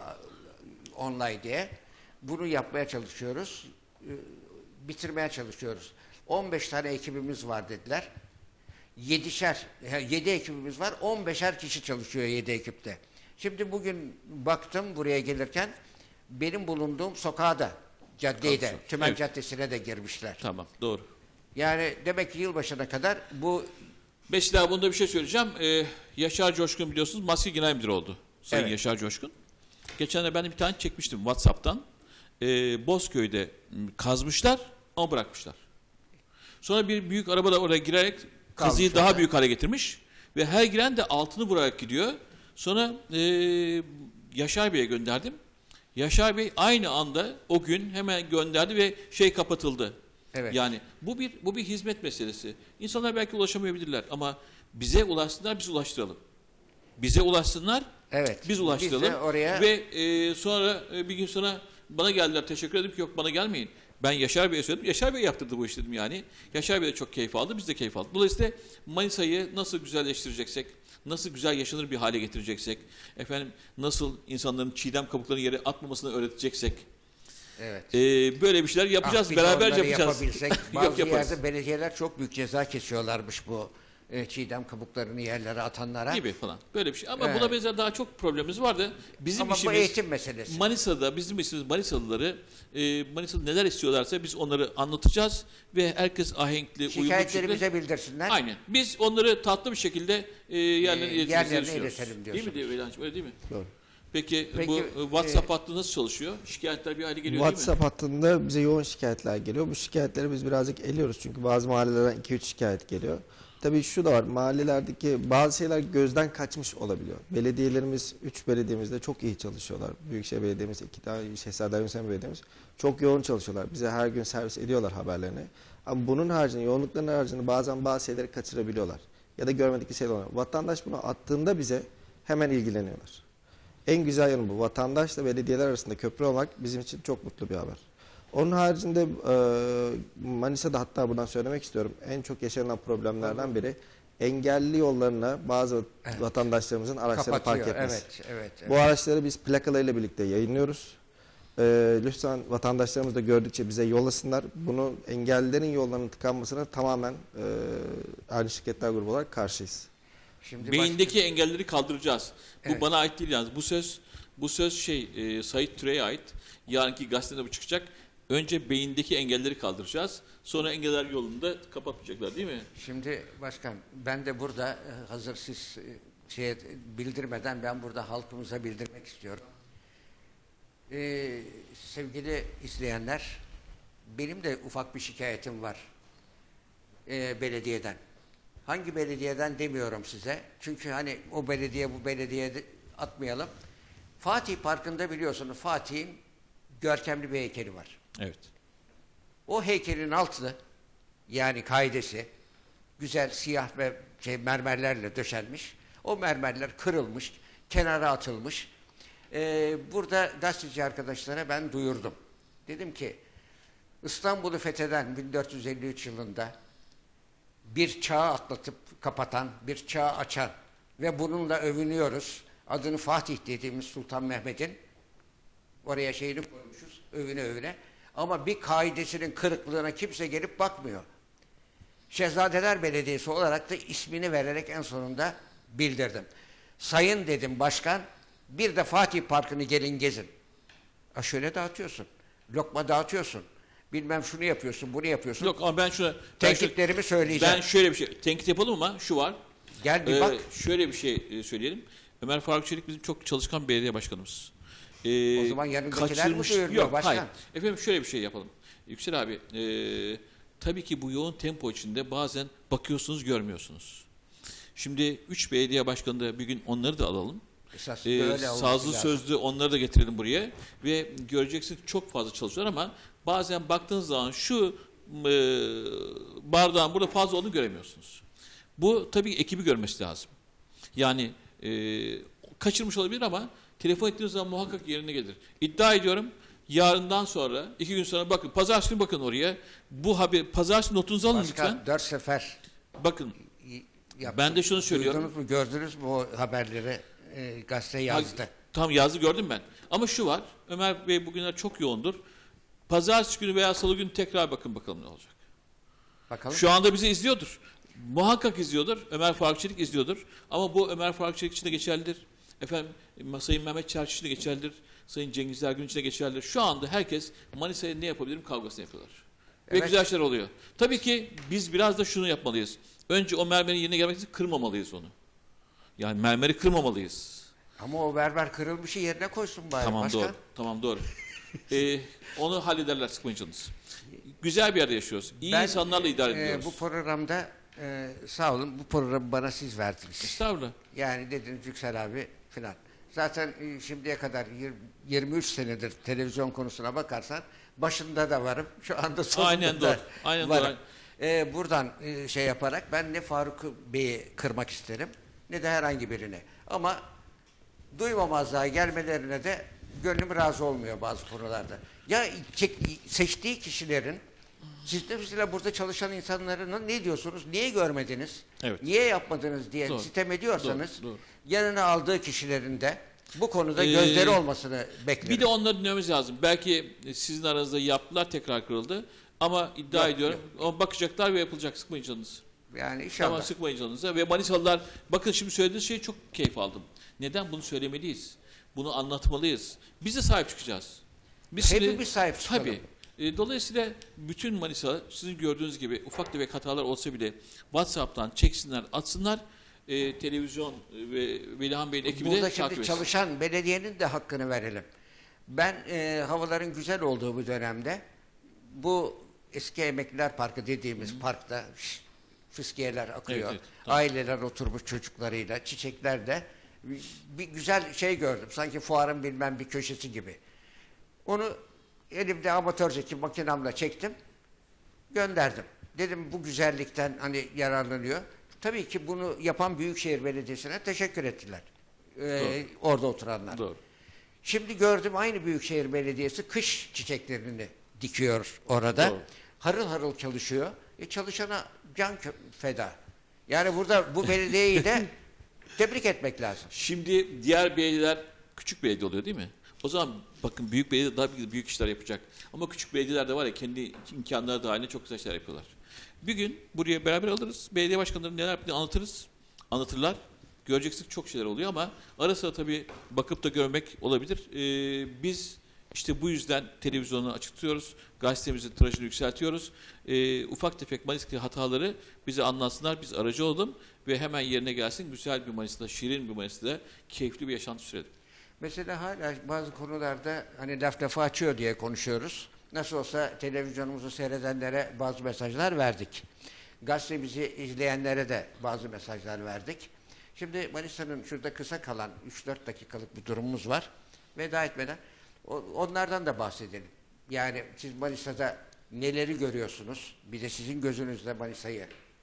online diye bunu yapmaya çalışıyoruz. E, bitirmeye çalışıyoruz. on beş tane ekibimiz var dediler. Yedişer, yedi ekibimiz var. on beşer kişi çalışıyor yedi ekipte. Şimdi bugün baktım buraya gelirken benim bulunduğum sokağa da caddeye de, Tabii, Tümen evet. Caddesi'ne de girmişler. Tamam, doğru. Yani demek ki yılbaşına kadar bu Mesela bunda bir şey söyleyeceğim. Ee, Yaşar Coşkun biliyorsunuz maske genel müdürü oldu. Sayın Evet. Yaşar Coşkun. Geçen de ben de bir tane çekmiştim WhatsApp'tan. Ee, Bozköy'de m, kazmışlar ama bırakmışlar. Sonra bir büyük araba da oraya girerek kazıyı Kalmış daha orada. büyük hale getirmiş. Ve her giren de altını vurarak gidiyor. Sonra e, Yaşar Bey'e gönderdim. Yaşar Bey aynı anda o gün hemen gönderdi ve şey kapatıldı. Evet. Yani bu bir bu bir hizmet meselesi. İnsanlar belki ulaşamayabilirler ama bize ulaşsınlar, biz ulaştıralım. Bize ulaşsınlar, evet, biz ulaştıralım. biz de oraya Ve e, sonra e, bir gün sonra bana geldiler, teşekkür ederim ki yok bana gelmeyin. Ben Yaşar Bey'e söyledim. Yaşar Bey yaptırdı bu işi dedim yani. Yaşar Bey de çok keyif aldı, biz de keyif aldık. Dolayısıyla Manisa'yı nasıl güzelleştireceksek, nasıl güzel yaşanır bir hale getireceksek, efendim nasıl insanların çiğdem kabuklarını yere atmamasını öğreteceksek, evet. e, böyle bir şeyler yapacağız, Ah, bir de beraberce onları yapacağız. yapabilsek. Yok, Bazı yaparız. yerde belediyeler çok büyük ceza kesiyorlarmış bu e, çiğdem kabuklarını yerlere atanlara. Gibi falan. Böyle bir şey. Ama Evet. buna benzer daha çok problemimiz vardı. Bizim Ama bu işimiz eğitim meselesi. Manisa'da, bizim işimiz Manisalıları, e, Manisa'da neler istiyorlarsa biz onları anlatacağız ve herkes ahenkli, uyumlu bir Şikayetleri şekilde. bize bildirsinler. Aynen. Biz onları tatlı bir şekilde e, yerlerine Ee, ileteceğiz yerlerine düşünüyoruz. iletelim Değil mi diyorsunuz. diye Velihancığım, öyle değil mi? Doğru. Peki, Peki, bu e, WhatsApp hattı nasıl çalışıyor? Şikayetler bir hale geliyor WhatsApp hattında bize yoğun şikayetler geliyor. Bu şikayetleri biz birazcık eliyoruz çünkü bazı mahallelerden iki üç şikayet geliyor. Tabii şu da var, mahallelerdeki bazı şeyler gözden kaçmış olabiliyor. Belediyelerimiz, üç belediyemizde çok iyi çalışıyorlar. Büyükşehir Belediye'miz, iki tane Şehzade Hüseyin Belediye'miz çok yoğun çalışıyorlar. Bize her gün servis ediyorlar haberlerini. Ama bunun haricinde, yoğunlukların haricinde bazen bazı şeyleri kaçırabiliyorlar. Ya da görmedikleri şeyler oluyor. Vatandaş bunu attığında bize hemen ilgileniyorlar. En güzel yanı bu. Vatandaşla belediyeler arasında köprü olmak bizim için çok mutlu bir haber. Onun haricinde e, Manisa'da hatta buradan söylemek istiyorum. En çok yaşanan problemlerden biri engelli yollarına bazı Evet. vatandaşlarımızın araçları Kapatıyor. park etmesi. Evet, evet, evet. Bu araçları biz plakalarıyla birlikte yayınlıyoruz. E, lütfen vatandaşlarımız da gördükçe bize yollasınlar. Bunu engellilerin yollarının tıkanmasına tamamen e, aynı şirketler grubu olarak karşıyız. Şimdi Beyindeki engelleri kaldıracağız. Bu Evet. bana ait değil yalnız. Bu söz bu söz şey e, Sait Türe'ye ait. Yarınki gazetede bu çıkacak. Önce beyindeki engelleri kaldıracağız. Sonra engeller yolunda kapatmayacaklar değil mi? Şimdi başkan ben de burada e, hazır siz e, şeye bildirmeden ben burada halkımıza bildirmek istiyorum. Ee, sevgili izleyenler, benim de ufak bir şikayetim var e, belediyeden. Hangi belediyeden demiyorum size. Çünkü hani o belediye bu belediye de- atmayalım. Fatih Parkı'nda biliyorsunuz Fatih'in görkemli bir heykeli var. Evet. O heykelin altı yani kaidesi güzel siyah ve şey, mermerlerle döşenmiş. O mermerler kırılmış, kenara atılmış. Ee, burada gazeteci arkadaşlara ben duyurdum. Dedim ki İstanbul'u fetheden bin dört yüz elli üç yılında bir çağı atlatıp kapatan, bir çağı açan ve bununla övünüyoruz. Adını Fatih dediğimiz Sultan Mehmet'in oraya şeyini koymuşuz, övüne övüne. Ama bir kaidesinin kırıklığına kimse gelip bakmıyor. Şehzadeler Belediyesi olarak da ismini vererek en sonunda bildirdim. Sayın dedim başkan, bir de Fatih Parkı'nı gelin gezin. Ha şöyle dağıtıyorsun. Lokma dağıtıyorsun. Bilmem şunu yapıyorsun, bunu yapıyorsun. Yok ama ben şuna... Tenkitlerimi ben söyleyeceğim. Ben şöyle bir şey... Tenkit yapalım ama şu var. Gel bir Ee, bak. Şöyle bir şey e, söyleyelim. Ömer Faruk Çelik bizim çok çalışkan belediye başkanımız. Ee, O zaman yanındakiler mi kaçırmış- duyuruyor Yok, başkan? hayır. Efendim şöyle bir şey yapalım. Yüksel abi, e, tabii ki bu yoğun tempo içinde bazen bakıyorsunuz, görmüyorsunuz. Şimdi üç belediye başkanı da bir gün onları da alalım. Esas Ee, böyle olması sazlı lazım. sözlü onları da getirelim buraya ve göreceksiniz çok fazla çalışıyorlar ama bazen baktığınız zaman şu e, bardağın burada fazla olduğunu göremiyorsunuz. Bu tabii ekibi görmesi lazım. Yani e, kaçırmış olabilir ama telefon ettiğiniz zaman muhakkak yerine gelir. İddia ediyorum yarından sonra, iki gün sonra bakın, pazartesi günü bakın oraya. Bu haber, pazartesi notunuzu alın Başkan lütfen. dört sefer Bakın, yaptı. ben de şunu söylüyorum. Duydunuz mu, gördünüz mü o haberleri? E, gazete yazdı. Ha, tam yazdı gördüm ben. Ama şu var, Ömer Bey bugünler çok yoğundur. Pazartesi günü veya salı günü tekrar bakın bakalım ne olacak. Bakalım. Şu anda bizi izliyordur. Muhakkak izliyordur. Ömer Faruk Çelik izliyordur. Ama bu Ömer Faruk Çelik için de geçerlidir. Efendim Sayın Mehmet Çarşı için de geçerlidir. Sayın Cengiz Ergün için de geçerlidir. Şu anda herkes Manisa'ya ne yapabilirim kavgasını yapıyorlar. Ve Evet. güzel şeyler oluyor. Tabii ki biz biraz da şunu yapmalıyız. Önce o mermerin yerine gelmek için kırmamalıyız onu. Yani mermeri kırmamalıyız. Ama o berber kırılmışı yerine koysun bari Tamam başkan. doğru. Tamam doğru. ee, onu hallederler, sıkmayın canınız. Güzel bir yerde yaşıyoruz. İyi Ben, insanlarla idare e, ediyoruz. Bu programda e, sağ olun, bu programı bana siz verdiniz. Estağfurullah. Yani dediniz Yüksel abi filan. Zaten e, şimdiye kadar yir- yirmi üç senedir televizyon konusuna bakarsan başında da varım. Şu anda sonunda Aynen da doğru. Aynen varım. doğru. E, buradan e, şey yaparak ben ne Faruk Bey'i kırmak isterim ne de herhangi birini. Ama duymamazlığa gelmelerine de gönlüm razı olmuyor bazı konularda. Ya çek- seçtiği kişilerin, siz de mesela burada çalışan insanların ne diyorsunuz? Niye görmediniz? Evet. Niye yapmadınız diye Doğru. sitem ediyorsanız Doğru, doğru. yanına aldığı kişilerin de bu konuda Ee, gözleri olmasını beklerim. Bir de onları dinlememiz lazım. Belki sizin aranızda yaptılar, tekrar kırıldı. Ama iddia Yok, ediyorum. Ama bakacaklar ve yapılacak. Sıkmayın canınızı. Yani inşallah. Tamam, sıkmayın canınıza. Ve Manisalılar, bakın şimdi söylediğiniz şey çok keyif aldım. Neden? Bunu söylemeliyiz. Bunu anlatmalıyız. Biz de sahip çıkacağız. Biz Hepimiz şimdi- sahip çıkalım. Tabii. E, dolayısıyla bütün Manisa, sizin gördüğünüz gibi ufak tefek hatalar olsa bile WhatsApp'tan çeksinler, atsınlar. E, televizyon ve Velihan Bey'in ekibi Burada de takip şimdi etsin. çalışan belediyenin de hakkını verelim. Ben e, havaların güzel olduğu bu dönemde bu eski Emekliler Parkı dediğimiz Hı. parkta şş, fıskiyeler akıyor. Evet, evet, tamam. Aileler oturmuş çocuklarıyla, çiçekler de bir, bir güzel şey gördüm. Sanki fuarın bilmem bir köşesi gibi. Onu elimde amatörce makinamla çektim. Gönderdim. Dedim bu güzellikten hani yararlanıyor. Tabii ki bunu yapan Büyükşehir Belediyesi'ne teşekkür ettiler. Ee, orada oturanlar. Doğru. Şimdi gördüm aynı Büyükşehir Belediyesi kış çiçeklerini dikiyor orada. Doğru. Harıl harıl çalışıyor. E çalışana can kö- feda. Yani burada bu belediyeyi de tebrik etmek lazım. Şimdi diğer belediyeler küçük belediye oluyor değil mi? O zaman bakın büyük belediye daha büyük işler yapacak. Ama küçük belediyeler de var ya, kendi imkanları dahilinde çok güzel işler yapıyorlar. Bir gün buraya beraber alırız. Belediye başkanları neler yaptığını anlatırız. Anlatırlar. Göreceksiniz çok şeyler oluyor ama ara sıra tabii bakıp da görmek olabilir. Ee, biz işte bu yüzden televizyonu açıklıyoruz. Gazetemizin tirajını yükseltiyoruz. Ee, ufak tefek Manisa'daki hataları bize anlatsınlar. Biz aracı olalım ve hemen yerine gelsin. Güzel bir Manisa'da, şirin bir Manisa'da keyifli bir yaşantı sürelim. Mesela hala bazı konularda hani laf lafa açıyor diye konuşuyoruz. Nasıl olsa televizyonumuzu seyredenlere bazı mesajlar verdik. Gazetemizi izleyenlere de bazı mesajlar verdik. Şimdi Manisa'nın şurada kısa kalan üç dört dakikalık bir durumumuz var. Veda etmeden onlardan da bahsedelim. Yani siz Manisa'da neleri görüyorsunuz? Bir de sizin gözünüzle Manisa'yı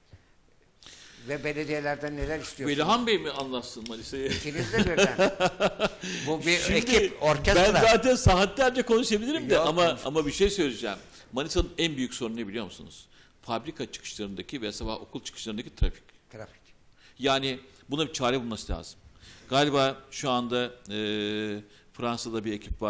ve belediyelerden neler istiyorsunuz? Velihan Bey mi anlatsın Manisa'yı? İkiniz de birden. Bu bir Şimdi ekip, orkestra. ben zaten saatlerce konuşabilirim de Yok, ama konuş. ama bir şey söyleyeceğim. Manisa'nın en büyük sorunu ne biliyor musunuz? Fabrika çıkışlarındaki ve sabah okul çıkışlarındaki trafik. Trafik. Yani buna bir çare bulması lazım. Galiba şu anda e, Fransa'da bir ekip var.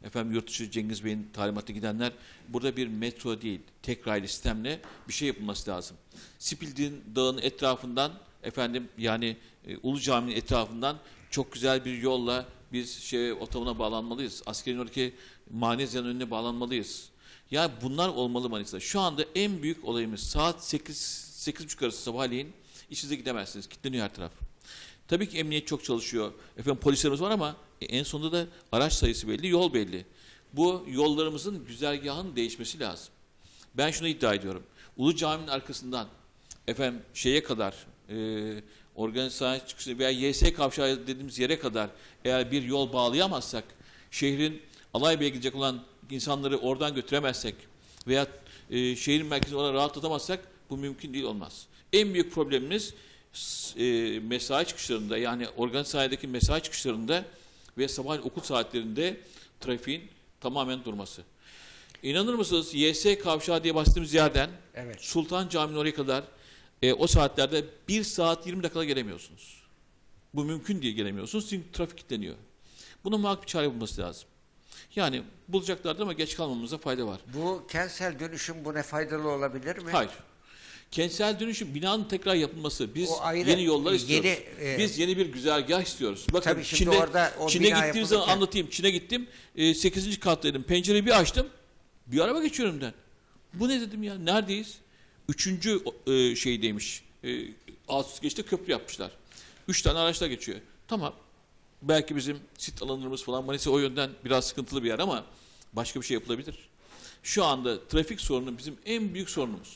efendim yurt dışı Cengiz Bey'in talimatı gidenler, burada bir metro değil, tek raylı sistemle bir şey yapılması lazım. Spildin Dağı'nın etrafından efendim yani e, Ulu Cami'nin etrafından çok güzel bir yolla biz şey otobana bağlanmalıyız. Askerin oradaki Manezya'nın önüne bağlanmalıyız. Ya bunlar olmalı Manisa'da. Şu anda en büyük olayımız saat sekiz sekiz buçuk arası sabahleyin işinize gidemezsiniz. Kilitleniyor her taraf. Tabii ki emniyet çok çalışıyor. Efendim polislerimiz var ama e, en sonunda da araç sayısı belli, yol belli. Bu yollarımızın güzergahının değişmesi lazım. Ben şunu iddia ediyorum. Ulu Cami'nin arkasından efendim şeye kadar e, organizasyon çıkışı veya Y S kavşağı dediğimiz yere kadar eğer bir yol bağlayamazsak, şehrin Alaybey'e gidecek olan insanları oradan götüremezsek veya e, şehrin merkezini oradan rahatlatamazsak bu mümkün değil, olmaz. En büyük problemimiz e, mesai çıkışlarında, yani organizasyondaki mesai çıkışlarında ve sabah okul saatlerinde trafiğin tamamen durması. İnanır mısınız Y S kavşağı diye bahsettiğimiz yerden Evet. Sultan Camii'nin oraya kadar e, o saatlerde bir saat yirmi dakikada gelemiyorsunuz. Bu mümkün değil, gelemiyorsunuz çünkü trafik kilitleniyor. Buna muhakkak bir çare bulması lazım. Yani bulacaklardı ama geç kalmamıza fayda var. Bu kentsel dönüşüm buna faydalı olabilir mi? Hayır. Kentsel dönüşüm, binanın tekrar yapılması. Biz O ayrı, yeni yollar istiyoruz. yeni, e, Biz yeni bir güzergah istiyoruz. Bakın Tabii şimdi Çin'de, orada o Çin'e bina gittiğim zaman yapılırken- anlatayım. Çin'e gittim. E, sekizinci kattaydım. Pencereyi bir açtım. Bir araba geçiyor önümden. Bu ne dedim ya? Neredeyiz? Üçüncü e, şeydeymiş. E, alt üst geçti, köprü yapmışlar. Üç tane araçla geçiyor. Tamam. Belki bizim sit alanlarımız falan Manisa o yönden biraz sıkıntılı bir yer ama başka bir şey yapılabilir. Şu anda trafik sorunu bizim en büyük sorunumuz.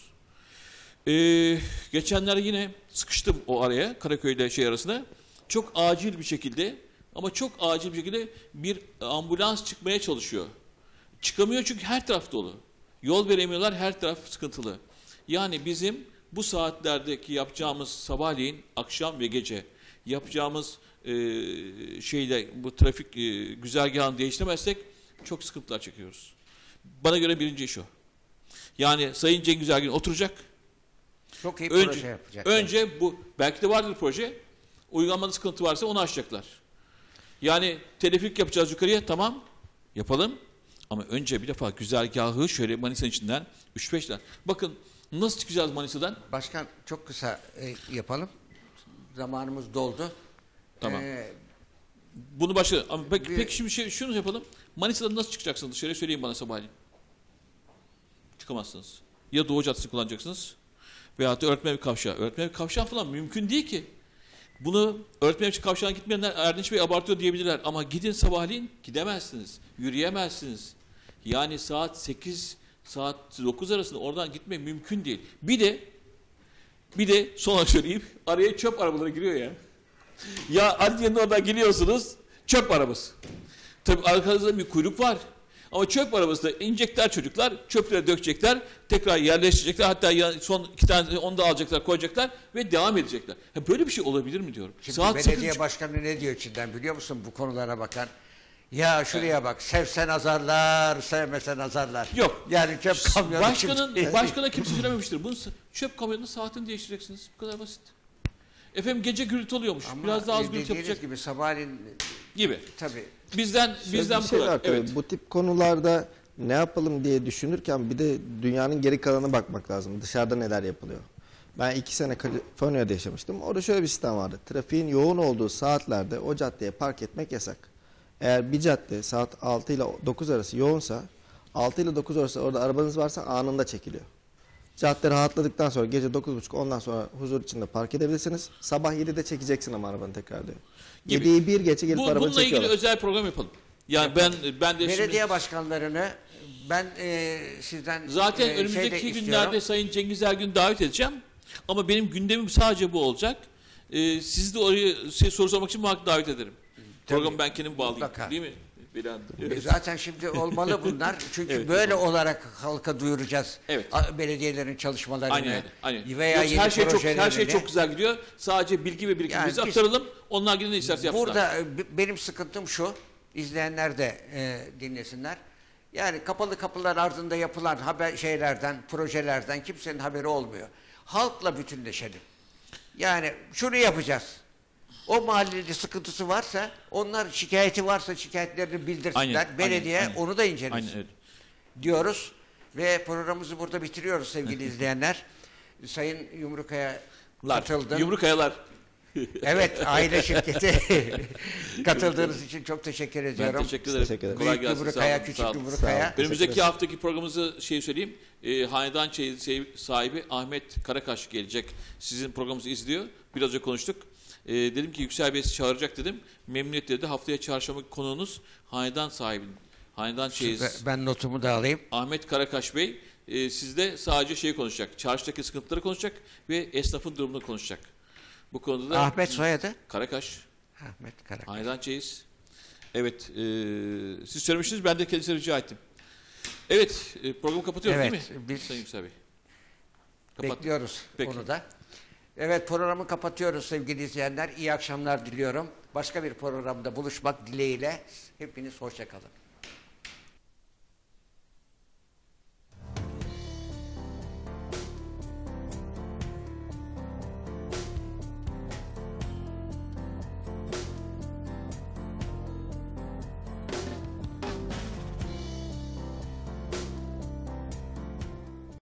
Ee, geçenlerde yine sıkıştım o araya, Karaköy ile şey arasında. Çok acil bir şekilde ama çok acil bir şekilde bir ambulans çıkmaya çalışıyor. Çıkamıyor çünkü her taraf dolu. Yol veremiyorlar, her taraf sıkıntılı. Yani bizim bu saatlerdeki yapacağımız sabahleyin, akşam ve gece yapacağımız e, şeyle bu trafik e, güzergahını değiştirmezsek çok sıkıntılar çekiyoruz. Bana göre birinci iş o. Yani Sayın Cengiz Ergin oturacak. Çok iyi Önce, proje yapacak. önce bu, belki de vardır proje. Uygulamada sıkıntı varsa onu aşacaklar. Yani teleferik yapacağız yukarıya, tamam yapalım. Ama önce bir defa güzergahı şöyle Manisa'nın içinden üç beş tane. Bakın nasıl çıkacağız Manisa'dan? Başkan çok kısa e, yapalım. Zamanımız doldu. Tamam. Ee, Bunu başka, ama peki, Bir- peki şimdi şey, şunu yapalım. Manisa'dan nasıl çıkacaksınız dışarıya, söyleyin bana sabahleyin. Çıkamazsınız. Ya Doğu Caddesi'ni kullanacaksınız veyahut da Öğretmen Evi Kavşağı. Öğretmen Evi Kavşağı falan mümkün değil ki. Bunu Öğretmen Evi Kavşağı'na gitmeyenler Erdinç Bey abartıyor diyebilirler. Ama gidin sabahleyin, gidemezsiniz. Yürüyemezsiniz. Yani saat sekiz, saat dokuz arasında oradan gitmek mümkün değil. Bir de bir de son söyleyeyim, araya çöp arabaları giriyor ya. Ya Adliye'nin oradan geliyorsunuz, çöp arabası. Tabii arkanızda bir kuyruk var. Ama çöp arabasında inecekler çocuklar, çöpleri dökecekler, tekrar yerleştirecekler. Hatta ya- son iki tane onu da alacaklar, koyacaklar ve devam edecekler. Ya böyle bir şey olabilir mi diyorum. Şimdi Saat belediye sekiz buçuk. başkanı ne diyor içinden biliyor musun bu konulara bakan? Ya şuraya bak, sevsen azarlar, sevmesen azarlar. Yok. Yani çöp kamyonu Başkanın, kimse- başkana kimse söylememiştir. Bunu çöp kamyonunun saatini değiştireceksiniz. Bu kadar basit. Efendim gece gürültü oluyormuş. Ama Biraz daha az e, gürültü dediğiniz yapacak gibi sabahleyin gibi. tabii. Bizden Şöyle bizden bir bu şey kadar. var tabii. Evet. Bu tip konularda ne yapalım diye düşünürken bir de dünyanın geri kalanına bakmak lazım. Dışarıda neler yapılıyor. Ben iki sene Kaliforniya'da yaşamıştım. Orada şöyle bir sistem vardı. Trafiğin yoğun olduğu saatlerde o caddeye park etmek yasak. Eğer bir cadde saat altı ile dokuz arası yoğunsa, altı ile dokuz arası orada arabanız varsa anında çekiliyor. Cadde rahatladıktan sonra gece dokuz buçuk ondan sonra huzur içinde park edebilirsiniz. Sabah yedide çekeceksin ama arabanı tekrar diyor. Gibi. yediyi bir geçe gelip Bu, arabanı bununla ilgili çekiyorlar. özel program yapalım. Yani ben ben de Belediye şimdi başkanlarını ben e, sizden zaten e, önümüzdeki şey de günlerde istiyorum. Sayın Cengiz Ergün'ü davet edeceğim. Ama benim gündemim sadece bu olacak. Ee, sizi de oraya size soru sormak için muhakkak davet ederim. Programı ben kendim bağlayayım. Mutlaka. Değil mi? Bilal? E, Evet. Zaten şimdi olmalı bunlar. Çünkü Evet, böyle evet. olarak halka duyuracağız. Evet. A- Belediyelerin çalışmalarını. Aynen öyle. Aynen. Veya Yoksa yeni her şey çok her şey projelerini. çok güzel gidiyor. Sadece bilgi ve birikimimizi Yani biz- aktaralım. Onlar gidin ne isterse yapsınlar. Burada e, b- benim sıkıntım şu. İzleyenler de e, dinlesinler. Yani kapalı kapılar ardında yapılan haber şeylerden, projelerden kimsenin haberi olmuyor. Halkla bütünleşelim. Yani şunu yapacağız. O mahallede sıkıntısı varsa, onlar şikayeti varsa şikayetlerini bildirsinler. Aynen, Belediye aynen, aynen. onu da incelesin. Aynen öyle. Diyoruz ve programımızı burada bitiriyoruz sevgili izleyenler. Sayın Yumrukaya katıldı. Yumrukayalar. Evet, aile şirketi katıldığınız için çok teşekkür ediyorum. Ben teşekkür ederim. Teşekkür ederim. Kolay Büyük gelsin. Yumrukaya, Sağ olun, küçük sağ olun. Yumrukaya. Sağ olun. Önümüzdeki Teşekkür haftaki programımızı şey söyleyeyim. E, Hanedan Çeyiz sahibi Ahmet Karakaş gelecek. Sizin programınızı izliyor. Biraz önce konuştuk. E, dedim ki Yüksel Bey sizi çağıracak dedim. Memnuniyet dedi. Haftaya çarşamba konuğunuz Hanedan sahibi. Hanedan Çeyiz. Ben notumu da alayım. Ahmet Karakaş Bey e, sizde sadece şey konuşacak. Çarşıdaki sıkıntıları konuşacak ve esnafın durumunu konuşacak. Bu konuda da Ahmet soyadı? Karakaş, Ahmet Karak. Hanedan Çeyiz. Evet, e, siz söylemiştiniz, ben de kendisine rica ettim. Evet, e, programı kapatıyoruz Evet, değil mi? biz Sayın Yüksel Bey. Kapat. bekliyoruz Peki. onu da. Evet, programı kapatıyoruz sevgili izleyenler. İyi akşamlar diliyorum. Başka bir programda buluşmak dileğiyle hepiniz hoşça kalın.